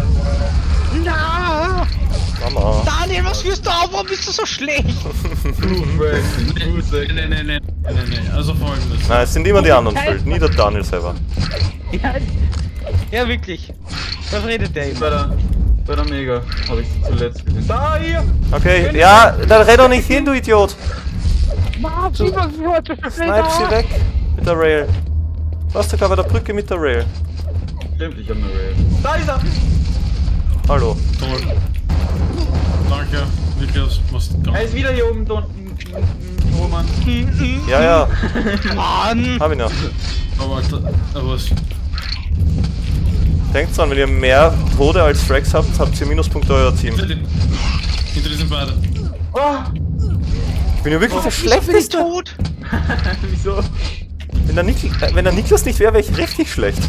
Speaker 3: Na,
Speaker 1: Mama.
Speaker 3: Daniel, was führst du auf? Warum bist du so schlecht?
Speaker 4: Du, Frank. Du,
Speaker 2: nee,
Speaker 4: Frank.
Speaker 2: nee, nee, nee, nee, nee. Also folgendes.
Speaker 1: Nein, es sind immer die anderen schuld, nie der Daniel selber.
Speaker 3: Ja, ja wirklich. Was redet der immer?
Speaker 4: Bei der, bei der Mega habe ich sie zuletzt gesehen. Da, hier!
Speaker 1: Okay, ja, dann renn doch nicht hin, du Idiot.
Speaker 3: Mach sie, was ich heute
Speaker 1: Snipe sie weg mit der Rail. Du warst sogar bei der Brücke mit der Rail.
Speaker 4: Stimmt, ich habe eine Rail. Da ist er!
Speaker 1: Hallo.
Speaker 2: Toll. Danke, Niklas, was
Speaker 4: Er
Speaker 2: gar
Speaker 4: ist wieder hier oben, da unten. Roman.
Speaker 1: Ja, ja,
Speaker 3: Mann!
Speaker 1: hab ihn ja.
Speaker 2: Aber, Alter, aber was?
Speaker 1: Denkt dran, wenn ihr mehr Tode als Frags habt, habt ihr Minuspunkte euer Team.
Speaker 2: Hinter den. Hinter diesen beiden.
Speaker 4: Oh!
Speaker 1: Ich bin ja wirklich der
Speaker 3: Wieso bin ich
Speaker 1: Schlechteste.
Speaker 3: tot?
Speaker 4: Wieso?
Speaker 1: Wenn der, Nik äh, wenn der Niklas nicht wäre, wäre ich richtig schlecht.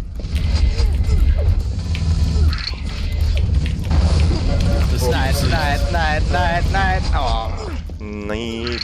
Speaker 2: Das
Speaker 3: Nein, nein, nein, nein, nein. Oh.
Speaker 1: Nicht.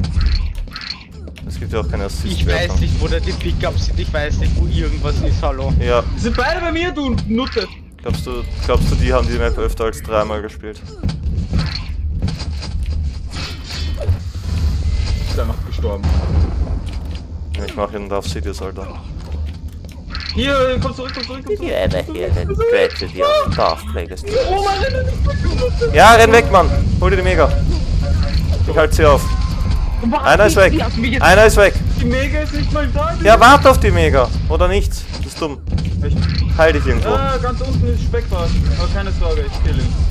Speaker 1: Es gibt ja auch keine Assist.
Speaker 3: Ich weiß nicht, wo da die Pickups sind. Ich weiß nicht, wo irgendwas ist. Hallo.
Speaker 1: Ja,
Speaker 4: Die sind beide bei mir, du Nutte!
Speaker 1: glaubst du, glaubst du, die haben die Map öfter als dreimal gespielt?
Speaker 4: Der macht gestorben.
Speaker 1: Ich mach ihn auf Sidious, Alter.
Speaker 4: Hier, komm zurück, komm zurück, komm zurück.
Speaker 1: Ja, der hier, der Tragedy auf Darth Plagueis.
Speaker 4: Oh mein Gott.
Speaker 1: Ja, renn weg, Mann! Hol dir die Mega! Ich halte sie auf. Einer ist weg! Einer ist weg!
Speaker 4: Die Mega ist nicht mal da.
Speaker 1: Ja, warte auf die Mega! Oder nichts? Das ist dumm.
Speaker 4: Echt?
Speaker 1: Heil dich irgendwo.
Speaker 4: Ah, ganz unten ist Speckbart. Aber keine Sorge, ich kill ihn.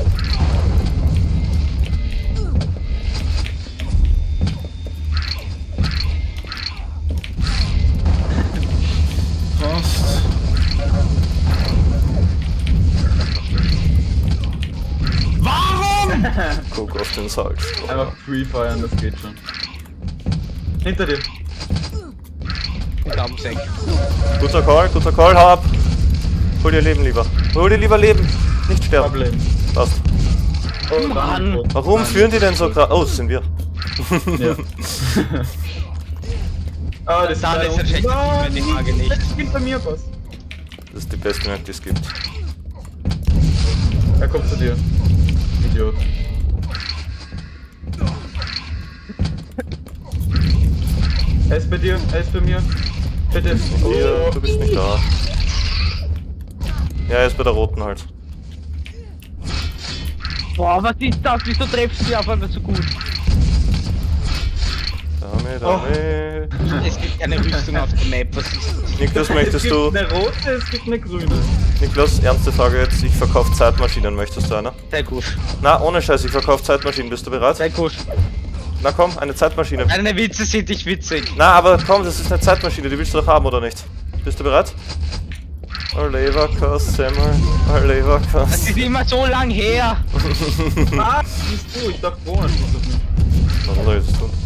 Speaker 2: Fast. Warum?
Speaker 1: Guck auf den Salz.
Speaker 4: Einfach Free Fire, das geht schon. Hinter dir.
Speaker 3: Daumensenk.
Speaker 1: Guter Call, guter Call, hau ab! Hol dir Leben lieber. Hol dir lieber Leben! Nicht sterben.
Speaker 4: Ablehnen.
Speaker 1: Passt.
Speaker 4: Oh
Speaker 3: Mann.
Speaker 1: Warum führen die denn so gerade? Oh, das sind wir.
Speaker 4: Ja. Ah, das
Speaker 3: Da ist ein schlechtes Team, die Frage nicht.
Speaker 4: Das geht bei mir, Boss.
Speaker 1: Das ist die beste Map, die es gibt.
Speaker 4: Er kommt zu dir. Idiot. Er ist bei dir, er ist bei mir. Bitte.
Speaker 1: Hier, du bist nicht da. Ja, er ist bei der roten halt.
Speaker 3: Boah, was ist das? Wieso treffst du die auf einmal so gut?
Speaker 1: Dame, Dame.
Speaker 3: Es gibt eine Rüstung auf der Map, was ist das?
Speaker 1: Niklas,
Speaker 4: Es
Speaker 1: möchtest
Speaker 4: gibt
Speaker 1: du...
Speaker 4: eine rote, es gibt eine grüne.
Speaker 1: Niklas, ernste Frage jetzt. Ich verkaufe Zeitmaschinen. Möchtest du eine?
Speaker 3: Sehr gut.
Speaker 1: Na, ohne Scheiß, ich verkaufe Zeitmaschinen. Bist du bereit?
Speaker 3: Sehr gut.
Speaker 1: Na komm, eine Zeitmaschine.
Speaker 3: Deine Witze sind nicht witzig.
Speaker 1: Na, aber komm, das ist eine Zeitmaschine. Die willst du doch haben, oder nicht? Bist du bereit? Leverkuss, Semmel,
Speaker 3: Das
Speaker 1: Leverkuss.
Speaker 3: ist immer so lang her.
Speaker 4: Ah, siehst du, ich dachte, Bonus ist das nicht.
Speaker 1: Was soll ich jetzt tun?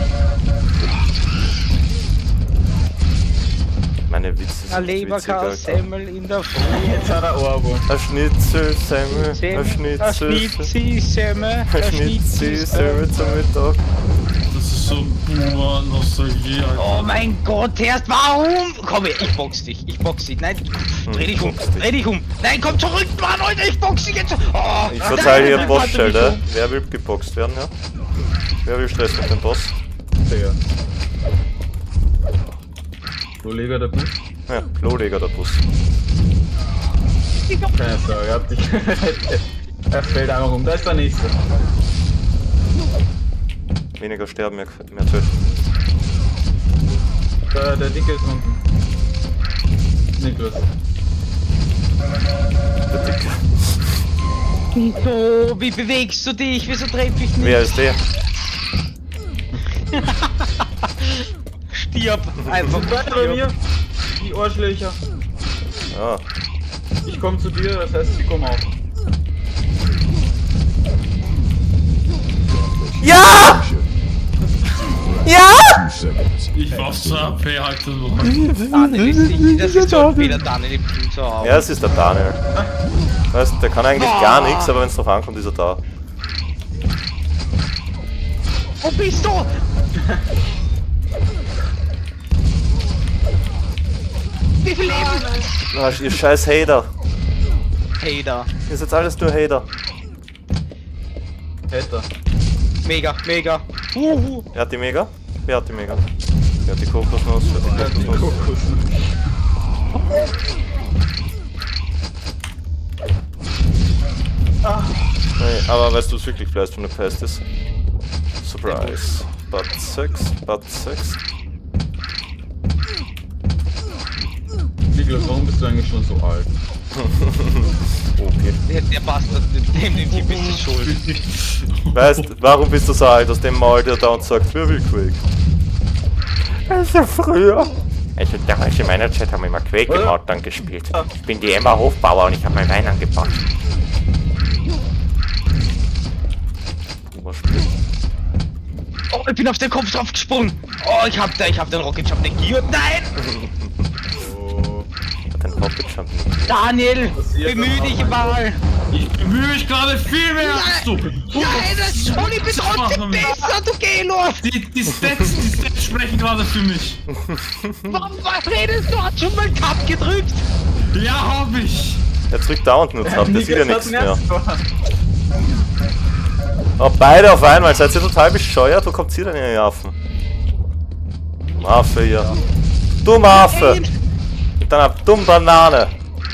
Speaker 1: Meine Witze sind
Speaker 3: Ein
Speaker 1: nicht witzig, Alter.
Speaker 3: Leberkassemmel in der Früh.
Speaker 4: Jetzt hat er Ohrwurm.
Speaker 1: Ein Schnitzel, Semmel, ein
Speaker 3: Ein
Speaker 1: Schnitzel,
Speaker 3: Schnitzi-Semmel.
Speaker 1: ein
Speaker 3: Ein
Speaker 1: Schnitzel,
Speaker 3: Schnitzi-Semmel.
Speaker 1: Semmel zum Mittag.
Speaker 2: Das ist so Boomer-Nostalgie, Alter.
Speaker 3: Oh mein Gott, erst warum? Komm her, ich box dich, ich box dich. Nein, dreh dich um, dreh dich um. Nein, komm zurück, Mann, Leute, ich box dich jetzt. Oh,
Speaker 1: Ich verteile hier
Speaker 3: nein,
Speaker 1: Bossschilder. Wer will geboxt werden, ja? Wer will Stress mit dem Boss?
Speaker 4: Digga. Wo liegt der Bus?
Speaker 1: Ja, Lohleger der Bus.
Speaker 4: Keine Sorge, ich hab dich gerettet. Er fällt einfach um. Da ist der nächste.
Speaker 1: Weniger sterben, mehr, mehr töten.
Speaker 4: Da, der Dicke ist unten. Niklas.
Speaker 1: Der Dicke.
Speaker 3: Wieso, wie bewegst du dich? Wieso treffe ich nicht?
Speaker 1: Wer ist der?
Speaker 3: Stirb, einfach
Speaker 4: Weiter bei mir. Die Ohrschlächer.
Speaker 1: Ja.
Speaker 4: Ich komm zu dir, das heißt, sie kommen auch.
Speaker 1: Ja! Ja!
Speaker 5: Two seconds.
Speaker 2: Ich war so A P halten wollen.
Speaker 3: Daniel ist nicht, das ist doch wieder Daniel im Team zu haben.
Speaker 1: Ja, es ist der Daniel. Weißt du, der kann eigentlich gar nichts, aber wenn es drauf ankommt, ist er da.
Speaker 3: Wo bist du? Wie viel Leben?
Speaker 1: Ah, ihr scheiß Hater.
Speaker 3: Hey da.
Speaker 1: Ihr seid alles nur Hater.
Speaker 4: Hater.
Speaker 3: Mega, mega. Uhu.
Speaker 1: Wer hat die Mega? Wer hat die Mega? Wer hat die Kokosnuss? Wer hat die
Speaker 4: Die
Speaker 1: Kokosnuss?
Speaker 4: Kokos. Ah,
Speaker 1: Nee, aber weißt du, was wirklich Fleisch von der Pest ist? Surprise. Butt Sex, Butt Sex.
Speaker 4: Niklas, warum bist du eigentlich schon so alt?
Speaker 1: Okay.
Speaker 3: Der, der Bastard, dem, dem Typ ist die Schuld.
Speaker 1: Weißt, warum bist du so alt? Aus dem Maul, der da und sagt, wer will Quake? Also früher. Also damals in meiner Zeit haben wir immer Quake im Auto dann gespielt. Ich bin die Emma Hofbauer und ich habe mein Wein angebaut. Was spielt?
Speaker 3: Oh, ich bin auf den Kopf drauf gesprungen. Oh, ich hab, da, ich hab den Rocket Jump negiert. Nein!
Speaker 4: Oh.
Speaker 1: Hat ein Rocket Jump.
Speaker 3: Daniel,
Speaker 4: Passiert
Speaker 3: bemühe
Speaker 4: dann
Speaker 3: dich
Speaker 4: auch
Speaker 3: mal.
Speaker 2: Ich bemühe mich gerade viel mehr als du.
Speaker 3: Nein, das ist schon, ich bin trotzdem besser, du Gaylord.
Speaker 2: Die, die Stats, die Stats sprechen gerade für mich.
Speaker 3: Warum was redest du? Hast schon mal Tab gedrückt?
Speaker 2: Ja, hab ich.
Speaker 1: Er drückt da unten und habt, der sieht ja
Speaker 4: Niklas
Speaker 1: nichts
Speaker 4: hat
Speaker 1: mehr.
Speaker 4: einen Ernstfall.
Speaker 1: Oh, beide auf einmal, seid ihr total bescheuert? Wo kommt ihr denn, ihr Affen? Affe hier. Dumme Affe! Mit deiner dummen Banane!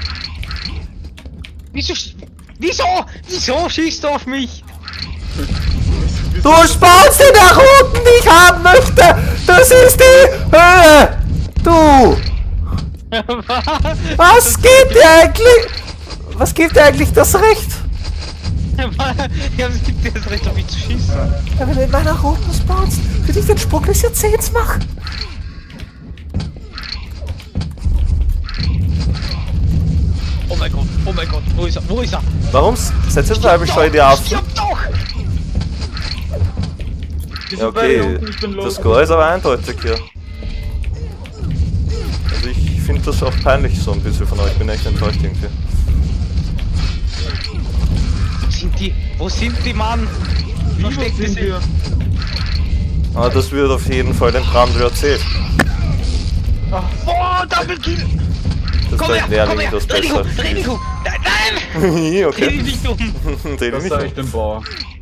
Speaker 3: Wieso? sch- Wieso? Wieso schießt du auf mich?
Speaker 1: Du spawnst in der Routen, die ich haben möchte! Das ist die Höhe! Du! Was gibt dir eigentlich? Was gibt dir eigentlich das Recht?
Speaker 3: Ja, es gibt dir das Recht, auf mich zu schießen.
Speaker 1: Ja, wenn du in meiner Routen spawnst, würde ich den Sprung des Jahrzehnts machen.
Speaker 3: Oh mein Gott, oh mein Gott, wo ist er? Wo ist er?
Speaker 1: Warum setzt du halbe Steuer die Affen?
Speaker 3: Stirb doch!
Speaker 4: Die
Speaker 1: Ja,
Speaker 4: sind beide
Speaker 1: okay,
Speaker 4: unten, ich bin
Speaker 1: das
Speaker 4: los.
Speaker 1: Score ist aber eindeutig hier. Also ich finde das auch peinlich so ein bisschen von euch, ich bin echt enttäuscht irgendwie.
Speaker 3: Wo sind die? Wo sind die, Mann?
Speaker 4: Wie weit
Speaker 3: Versteckt
Speaker 4: sind
Speaker 3: sich.
Speaker 4: wir?
Speaker 1: Aber das wird auf jeden Fall den Brandl erzählt.
Speaker 3: Oh, Double Kill!
Speaker 1: Das
Speaker 3: Komm her,
Speaker 1: wäre
Speaker 3: komm her!
Speaker 1: nämlich das
Speaker 3: Dreh dich um,
Speaker 1: Beste.
Speaker 3: dreh dich um! Nein, nein! Dreh dich
Speaker 1: Okay.
Speaker 3: nicht um!
Speaker 1: Dreh dich
Speaker 4: Was
Speaker 1: nicht
Speaker 4: sag
Speaker 1: um.
Speaker 4: ich dem Bauer?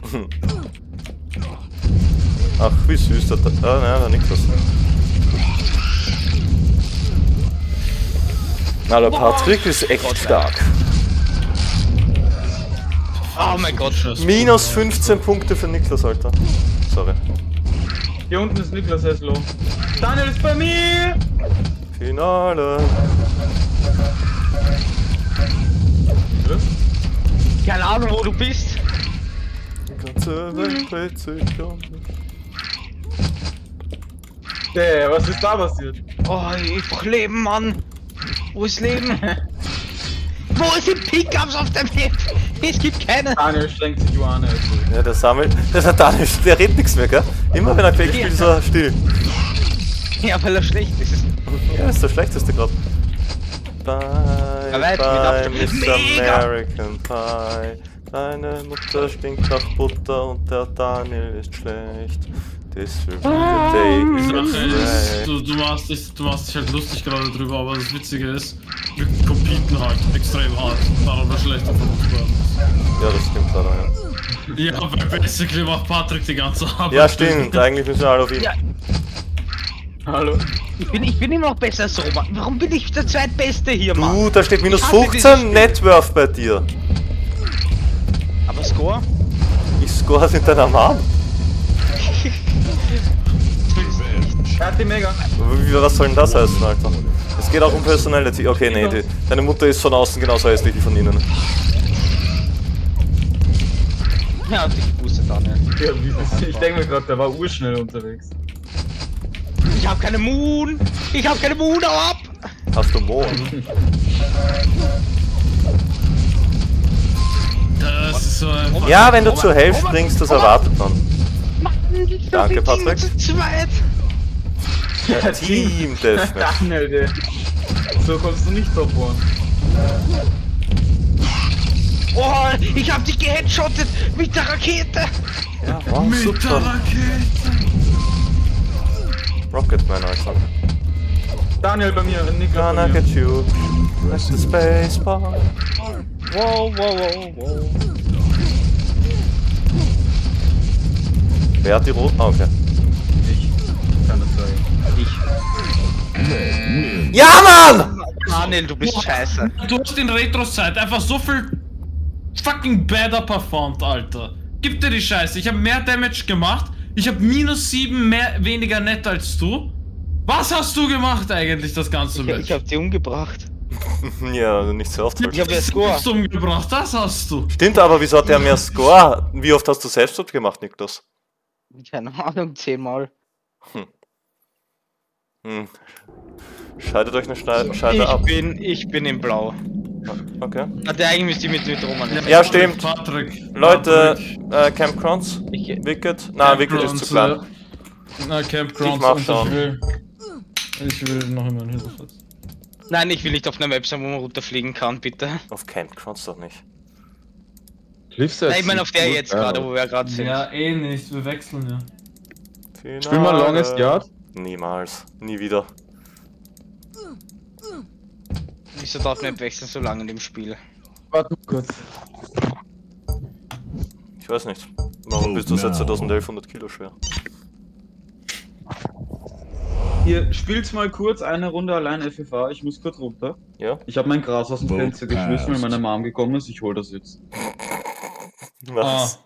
Speaker 1: Ach, wie süß der... Ah, nein, da nix was. Na, der Patrick ist echt stark.
Speaker 3: Oh mein Gott!
Speaker 1: Minus fünfzehn Punkte für Niklas, Alter. Sorry.
Speaker 4: Hier unten ist Niklas Heslo. Daniel ist bei mir!
Speaker 1: Finale.
Speaker 4: Was?
Speaker 3: Keine Ahnung, wo du bist!
Speaker 1: Die ganze Welt dreht sich um.
Speaker 4: Hey, was ist da passiert?
Speaker 3: Oh, ich brauch Leben, Mann! Wo ist Leben? Wo sind Pickups auf der Map? Es gibt keine!
Speaker 4: Daniel strengt sich Johanna Heslo.
Speaker 1: Ja, der sammelt. Der hat Daniel, der redet nichts mehr, gell? Immer wenn er Quake spielt, ist er still.
Speaker 3: Ja, weil er schlecht ist.
Speaker 1: Ja, ist der schlechteste gerade. Bye,
Speaker 3: Ja, weit,
Speaker 1: bye,
Speaker 3: mit
Speaker 1: Mister
Speaker 3: Mega.
Speaker 1: American Pie. Deine Mutter stinkt nach Butter und der Daniel ist schlecht. This will be the day
Speaker 2: Die
Speaker 1: he
Speaker 2: Sache
Speaker 1: gets
Speaker 2: ist,
Speaker 1: right.
Speaker 2: du, du, machst dich, du machst dich halt lustig gerade drüber, aber das Witzige ist, wir competen halt extrem hart, daran wir schlechter von uns werden.
Speaker 1: Ja, das stimmt leider, ja.
Speaker 2: Ja, weil basically macht Patrick die ganze Arbeit.
Speaker 1: Ja, stimmt. Eigentlich müssen wir alle auf ihn.
Speaker 3: Ja.
Speaker 4: Hallo?
Speaker 3: Ich bin, ich bin immer noch besser als Roman. Warum bin ich der Zweitbeste hier, Mann?
Speaker 1: Du, da steht minus
Speaker 3: Ich hasse dieses
Speaker 1: fünfzehn
Speaker 3: Spiel.
Speaker 1: Networth bei dir.
Speaker 3: Aber Score?
Speaker 1: Ich score in deiner Mom.
Speaker 4: Er hat die Mega.
Speaker 1: Wie- Was soll denn das heißen, Alter? Es geht auch um Personality. Okay, nee, die, deine Mutter ist von außen genauso hässlich wie von innen.
Speaker 3: Ja, ich wusste da nicht.
Speaker 4: Ja, wie das? Ich denke mir gerade, der war urschnell unterwegs.
Speaker 3: Ich hab keine Moon! Ich hab keine Moon, hau ab!
Speaker 1: Hast du Mond?
Speaker 2: Das ist so einfach.
Speaker 1: Ja, wenn du zur Hälfte springst, das erwartet man. Danke, Patrick.
Speaker 3: Zu zweit!
Speaker 1: Ja, Team Deathmatch.
Speaker 4: Daniel, der. So kommst du nicht top one.
Speaker 3: Oh, ich hab dich geheadshottet mit der Rakete!
Speaker 1: Ja, wow,
Speaker 2: Mit der
Speaker 1: super.
Speaker 2: Rakete!
Speaker 1: Rocketman, Alter.
Speaker 4: Daniel bei mir, Niklas
Speaker 1: Gonna
Speaker 4: bei mir.
Speaker 1: get you. Like the space bar.
Speaker 3: Wow, wow, wow, wow.
Speaker 1: Wer hat die roten? Ah, okay.
Speaker 4: Ich kann das sagen.
Speaker 3: Ich.
Speaker 1: Ja, Mann!
Speaker 3: Daniel, du bist scheiße.
Speaker 2: Du hast in Retro-Zeit einfach so viel fucking better performt, Alter. Gib dir die Scheiße. Ich habe mehr Damage gemacht. Ich habe minus sieben mehr, weniger nett als du. Was hast du gemacht eigentlich das ganze
Speaker 3: Ich,
Speaker 2: Match?
Speaker 3: ich hab die umgebracht.
Speaker 1: Ja, nicht so oft.
Speaker 3: Ich hab ja Score.
Speaker 2: Selbst umgebracht, das hast du.
Speaker 1: Stimmt, aber wieso hat der mehr Score? Wie oft hast du Selbstmord gemacht, Niklas?
Speaker 3: Keine Ahnung, zehnmal.
Speaker 1: Hm. Scheidet euch eine Schneide, Scheibe
Speaker 3: Ich
Speaker 1: ab.
Speaker 3: bin, ich bin in Blau.
Speaker 1: Okay.
Speaker 3: Hatte eigentlich müsste ich mit mit Roman.
Speaker 1: Ja, stimmt.
Speaker 2: Patrick.
Speaker 1: Leute,
Speaker 2: Patrick.
Speaker 1: äh, Campgrounds?
Speaker 3: Ich,
Speaker 1: Wicked? Nein, Wicked ist zu klein.
Speaker 2: Na, Campgrounds.
Speaker 1: Ich mach
Speaker 2: und
Speaker 1: schon.
Speaker 2: Ich will, ich will noch immer ein Hilfe.
Speaker 3: nein, ich will nicht auf einer Map sein, wo man runterfliegen kann, bitte.
Speaker 1: Auf Campgrounds doch nicht.
Speaker 4: Cliffside.
Speaker 3: Nein, ich meine auf der jetzt gerade, wo wir gerade sind.
Speaker 2: Ja, eh nicht. Wir wechseln ja.
Speaker 1: Finale.
Speaker 4: Spiel mal Longest Yard.
Speaker 1: Niemals. Nie wieder.
Speaker 3: Wieso darf Map wechseln so lange in dem Spiel?
Speaker 4: Warte mal kurz.
Speaker 1: Ich weiß nicht. Warum bist du seit zweitausendelf hundert Kilo schwer?
Speaker 4: Ihr spielt mal kurz eine Runde allein F F A, ich muss kurz runter.
Speaker 1: Ja?
Speaker 4: Ich habe mein Gras aus dem
Speaker 5: Vote
Speaker 4: Fenster geschmissen, weil
Speaker 5: passed.
Speaker 4: meine Mom gekommen ist, ich hol das jetzt.
Speaker 1: Was?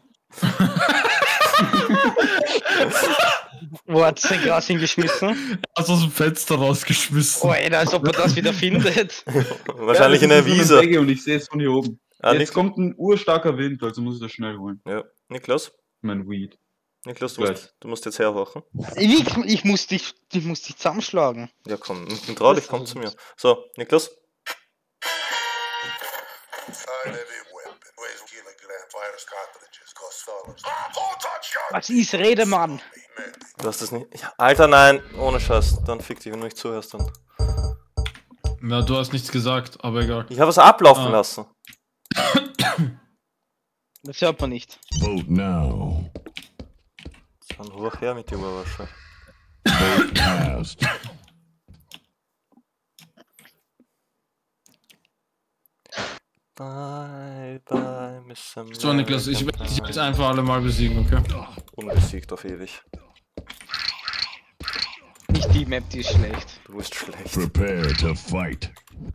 Speaker 3: Wo hat's denn Gras hingeschmissen?
Speaker 2: Hast aus dem Fenster rausgeschmissen.
Speaker 3: Oh, Alter, als ob er das wieder findet.
Speaker 1: Wahrscheinlich
Speaker 4: Ja,
Speaker 1: in der
Speaker 4: das ist so
Speaker 1: Wiese.
Speaker 4: eine Decke und ich sehe es von hier oben.
Speaker 1: Ah,
Speaker 4: Jetzt
Speaker 1: Nik
Speaker 4: kommt ein urstarker Wind, also muss ich das schnell holen.
Speaker 1: ja. Niklas?
Speaker 4: Mein Weed.
Speaker 1: Niklas, du
Speaker 4: Gleich.
Speaker 1: musst, du musst jetzt herwachen.
Speaker 3: Ich, ich muss dich, ich muss dich zusammenschlagen.
Speaker 1: Ja, komm, trau dich, komm zu mir. So, Niklas?
Speaker 3: Was ist, rede, Mann?
Speaker 1: Du hast das nicht. Ja, Alter, nein, ohne Scheiß. Dann fick dich, wenn du nicht zuhörst, dann.
Speaker 2: Ja, du hast nichts gesagt, aber egal.
Speaker 1: Ich habe es ablaufen
Speaker 2: Ah.
Speaker 1: lassen.
Speaker 3: Das hört man nicht.
Speaker 5: Vote now.
Speaker 1: Dann hoch her mit der Urwasche.
Speaker 5: Vote passed.
Speaker 1: Bye, bye, Miss America.
Speaker 2: So, Niklas, ich werde dich jetzt einfach alle mal besiegen, okay?
Speaker 1: Unbesiegt auf ewig.
Speaker 3: Nicht die Map, die ist schlecht.
Speaker 1: Du bist schlecht.
Speaker 5: Prepare to fight.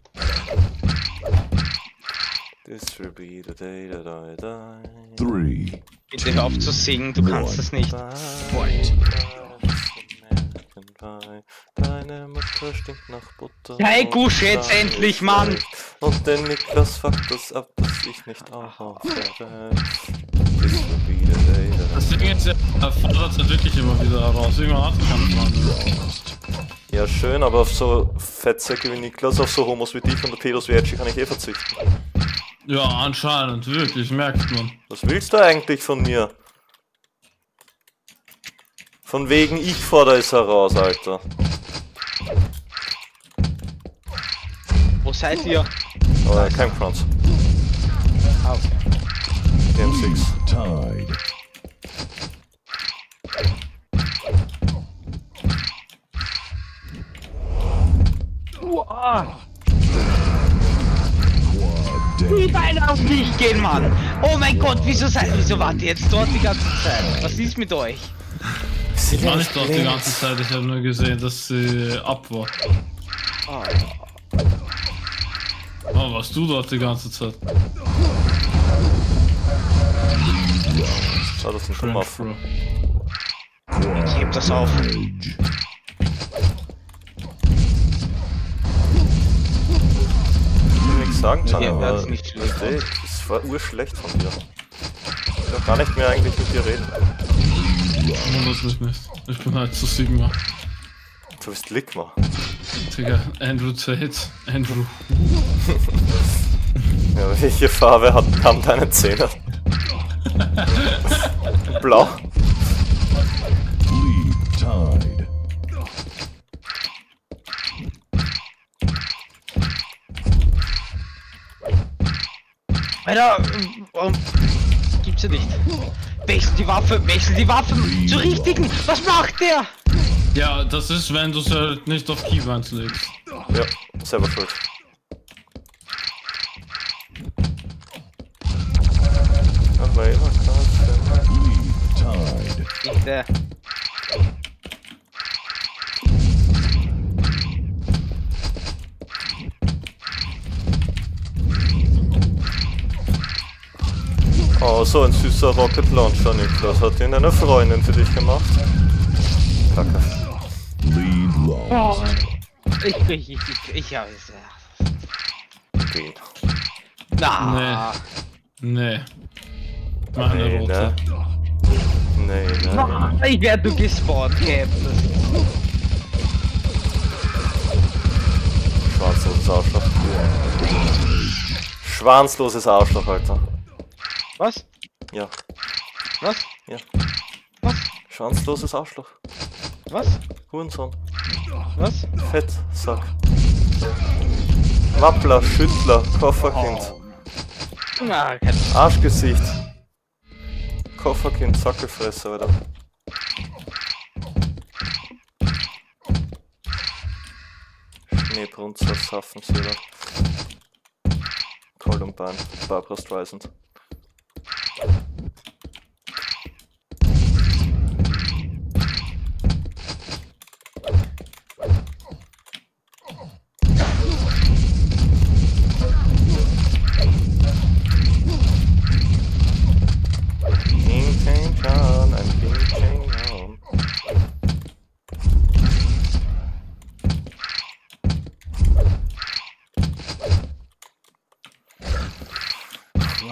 Speaker 1: This will be the day that I die.
Speaker 5: Three.
Speaker 3: Bitte hör auf zu singen, du kannst das nicht.
Speaker 1: Bye,
Speaker 5: Fight.
Speaker 1: American Pie. Deine Mutter stinkt nach Butter.
Speaker 3: Ja, ey,
Speaker 1: und
Speaker 3: Gusch, jetzt
Speaker 1: dein
Speaker 3: endlich, Mann!
Speaker 1: Geschlecht. Und der Niklas fuckt das ab, dass ich nicht auch auf der Welt. This will be the day that I
Speaker 2: Das Ding ist, er fordert es wirklich immer wieder heraus. Wie man achten kann, Mann.
Speaker 1: Ja, schön, aber auf so Fettsäcke wie Niklas, auf so Homos wie dich und der Pedos wie Edgy kann ich eh verzichten.
Speaker 2: Ja, anscheinend, wirklich, merkt man.
Speaker 1: Was willst du eigentlich von mir? Von wegen, ich fordere es heraus, Alter.
Speaker 3: Wo seid ihr?
Speaker 1: Aber kein Crunch.
Speaker 3: Ah, okay.
Speaker 1: Game sechs.
Speaker 5: Tied.
Speaker 3: Uah,
Speaker 5: Quad
Speaker 3: die
Speaker 5: damage.
Speaker 3: Beine auf mich gehen, Mann! Oh mein Gott, wieso seid wieso wart ihr jetzt dort die ganze Zeit? Was ist mit euch?
Speaker 2: Ich war nicht dort die ganze Zeit, ich habe nur gesehen, dass sie ab war.
Speaker 3: Oh,
Speaker 2: Oh, warst du dort die ganze Zeit?
Speaker 1: Schau, das ist ein
Speaker 2: Frank,
Speaker 1: Dummer.
Speaker 2: Bro.
Speaker 3: ich heb das auf.
Speaker 5: Damage.
Speaker 1: Ich will nichts sagen kann,
Speaker 3: Ja,
Speaker 1: aber
Speaker 3: werd's nicht schlecht.
Speaker 1: Ey, das war urschlecht von dir. Ich will auch gar nicht mehr eigentlich mit dir reden.
Speaker 2: Wundert mich nicht. Ich bin halt zu Sigma.
Speaker 1: Du bist Ligma.
Speaker 2: Digga, Andrew Tate. Andrew.
Speaker 1: Ja, welche Farbe hat, haben deine Zähne? Blau.
Speaker 5: Lead tied.
Speaker 3: Alter, warum gibt's ja nicht? Wechsel die Waffe, wechsel die Waffe zur richtigen! Was macht der?
Speaker 2: Ja, das ist, wenn du es halt nicht auf Keybinds legst.
Speaker 1: Ja, selber schuld. Aber immer krass.
Speaker 5: Lead tied.
Speaker 3: Bitte.
Speaker 1: Oh, so ein süßer Rocket Launcher, Niklas. Hat ihn eine Freundin für dich gemacht? Kacke.
Speaker 5: Lead lost.
Speaker 3: Oh, ich, ich, ich, ich, ich, ja, ist, ja.
Speaker 1: Den.
Speaker 3: Na,
Speaker 2: Nee. Meine
Speaker 1: Nee,
Speaker 2: rote.
Speaker 1: ne? Nee, ne?
Speaker 3: ich werd nur gespawnt, Cap.
Speaker 1: Schwanzloses Arschloch. Schwanzloses Arschloch, Alter.
Speaker 3: Was?
Speaker 1: Ja,
Speaker 3: Was?
Speaker 1: ja.
Speaker 3: Was?
Speaker 1: Schwanzloses Arschloch.
Speaker 3: Was?
Speaker 1: Hurensohn.
Speaker 3: Was?
Speaker 1: Fettsack. Wappler, Schüttler, Kofferkind.
Speaker 3: Na, kein
Speaker 1: Arschgesicht. Kofferkind, Sackelfresser, Alter. Schneebrunzer, Saffensöder. Columbine, Barbara Streisand.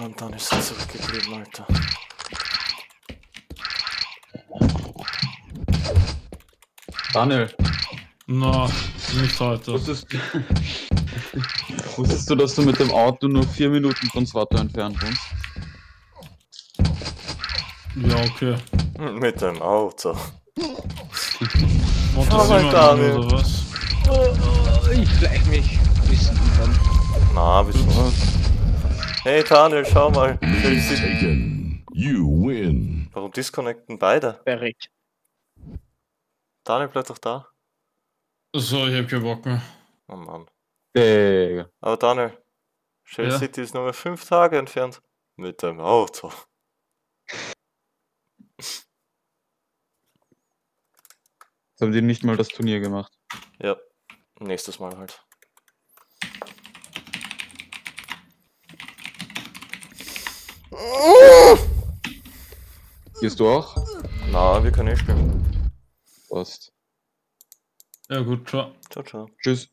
Speaker 1: und dann ist er zurückgeblieben, Alter.
Speaker 4: Daniel,
Speaker 2: Na, nicht heute.
Speaker 4: wusstest, wusstest du, dass du mit dem Auto nur vier Minuten von Swatto entfernt wohnst?
Speaker 2: Ja, okay.
Speaker 1: Mit dem Auto.
Speaker 2: Und
Speaker 1: Schau
Speaker 2: das
Speaker 1: mal,
Speaker 2: immer
Speaker 1: Daniel.
Speaker 2: oder was?
Speaker 3: Oh, ich schleich mich ein bisschen und dann.
Speaker 1: Na, bist du. Hey Daniel, schau mal.
Speaker 5: Taken. You win.
Speaker 1: Warum disconnecten beide?
Speaker 3: Verrückt.
Speaker 1: Daniel bleibt doch da.
Speaker 2: So, ich hab keinen Bock mehr.
Speaker 1: Oh Mann.
Speaker 4: Digga.
Speaker 1: Aber Daniel, Shell
Speaker 2: Ja?
Speaker 1: City ist nur mehr fünf Tage entfernt. Mit dem Auto.
Speaker 4: Jetzt haben die nicht mal das Turnier gemacht.
Speaker 1: Ja, nächstes Mal halt.
Speaker 4: Gehst du auch?
Speaker 1: Na, wir können eh spielen.
Speaker 4: Passt.
Speaker 2: Ja gut, ciao.
Speaker 1: Ciao, ciao.
Speaker 4: Tschüss.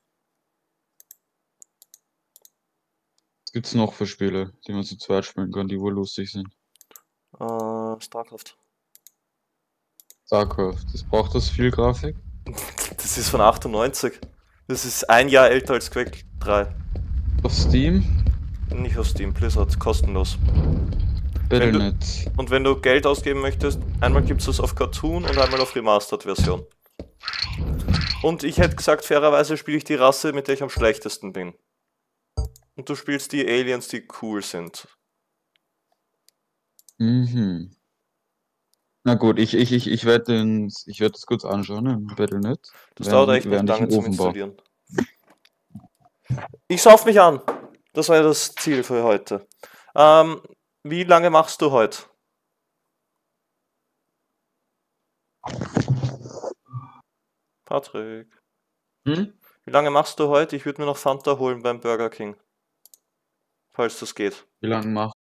Speaker 4: Was gibt's noch für Spiele, die man zu zweit spielen kann, die wohl lustig sind?
Speaker 1: Äh, Starcraft.
Speaker 4: StarCraft. Das braucht das viel Grafik?
Speaker 1: Das ist von achtundneunzig. Das ist ein Jahr älter als Quake drei.
Speaker 4: Auf Steam?
Speaker 1: Nicht auf Steam, Blizzard, kostenlos.
Speaker 4: Battle
Speaker 1: Wenn du-
Speaker 4: Punkt net.
Speaker 1: Und wenn du Geld ausgeben möchtest, einmal gibt es das auf Cartoon und einmal auf Remastered-Version. Und ich hätte gesagt, fairerweise spiele ich die Rasse, mit der ich am schlechtesten bin. Und du spielst die Aliens, die cool sind.
Speaker 4: Mhm. Na gut, ich, ich, ich, ich werde den, ich werde das kurz anschauen im Battle Punkt net.
Speaker 1: Das dauert echt nicht
Speaker 4: während ich
Speaker 1: lange
Speaker 4: einen
Speaker 1: zum
Speaker 4: Ofen baue.
Speaker 1: Installieren. Ich sauf mich an. Das war ja das Ziel für heute. Ähm, wie lange machst du heute? Patrick.
Speaker 4: Hm?
Speaker 1: Wie lange machst du heute? Ich würde mir noch Fanta holen beim Burger King. Falls das geht.
Speaker 4: Wie lange mach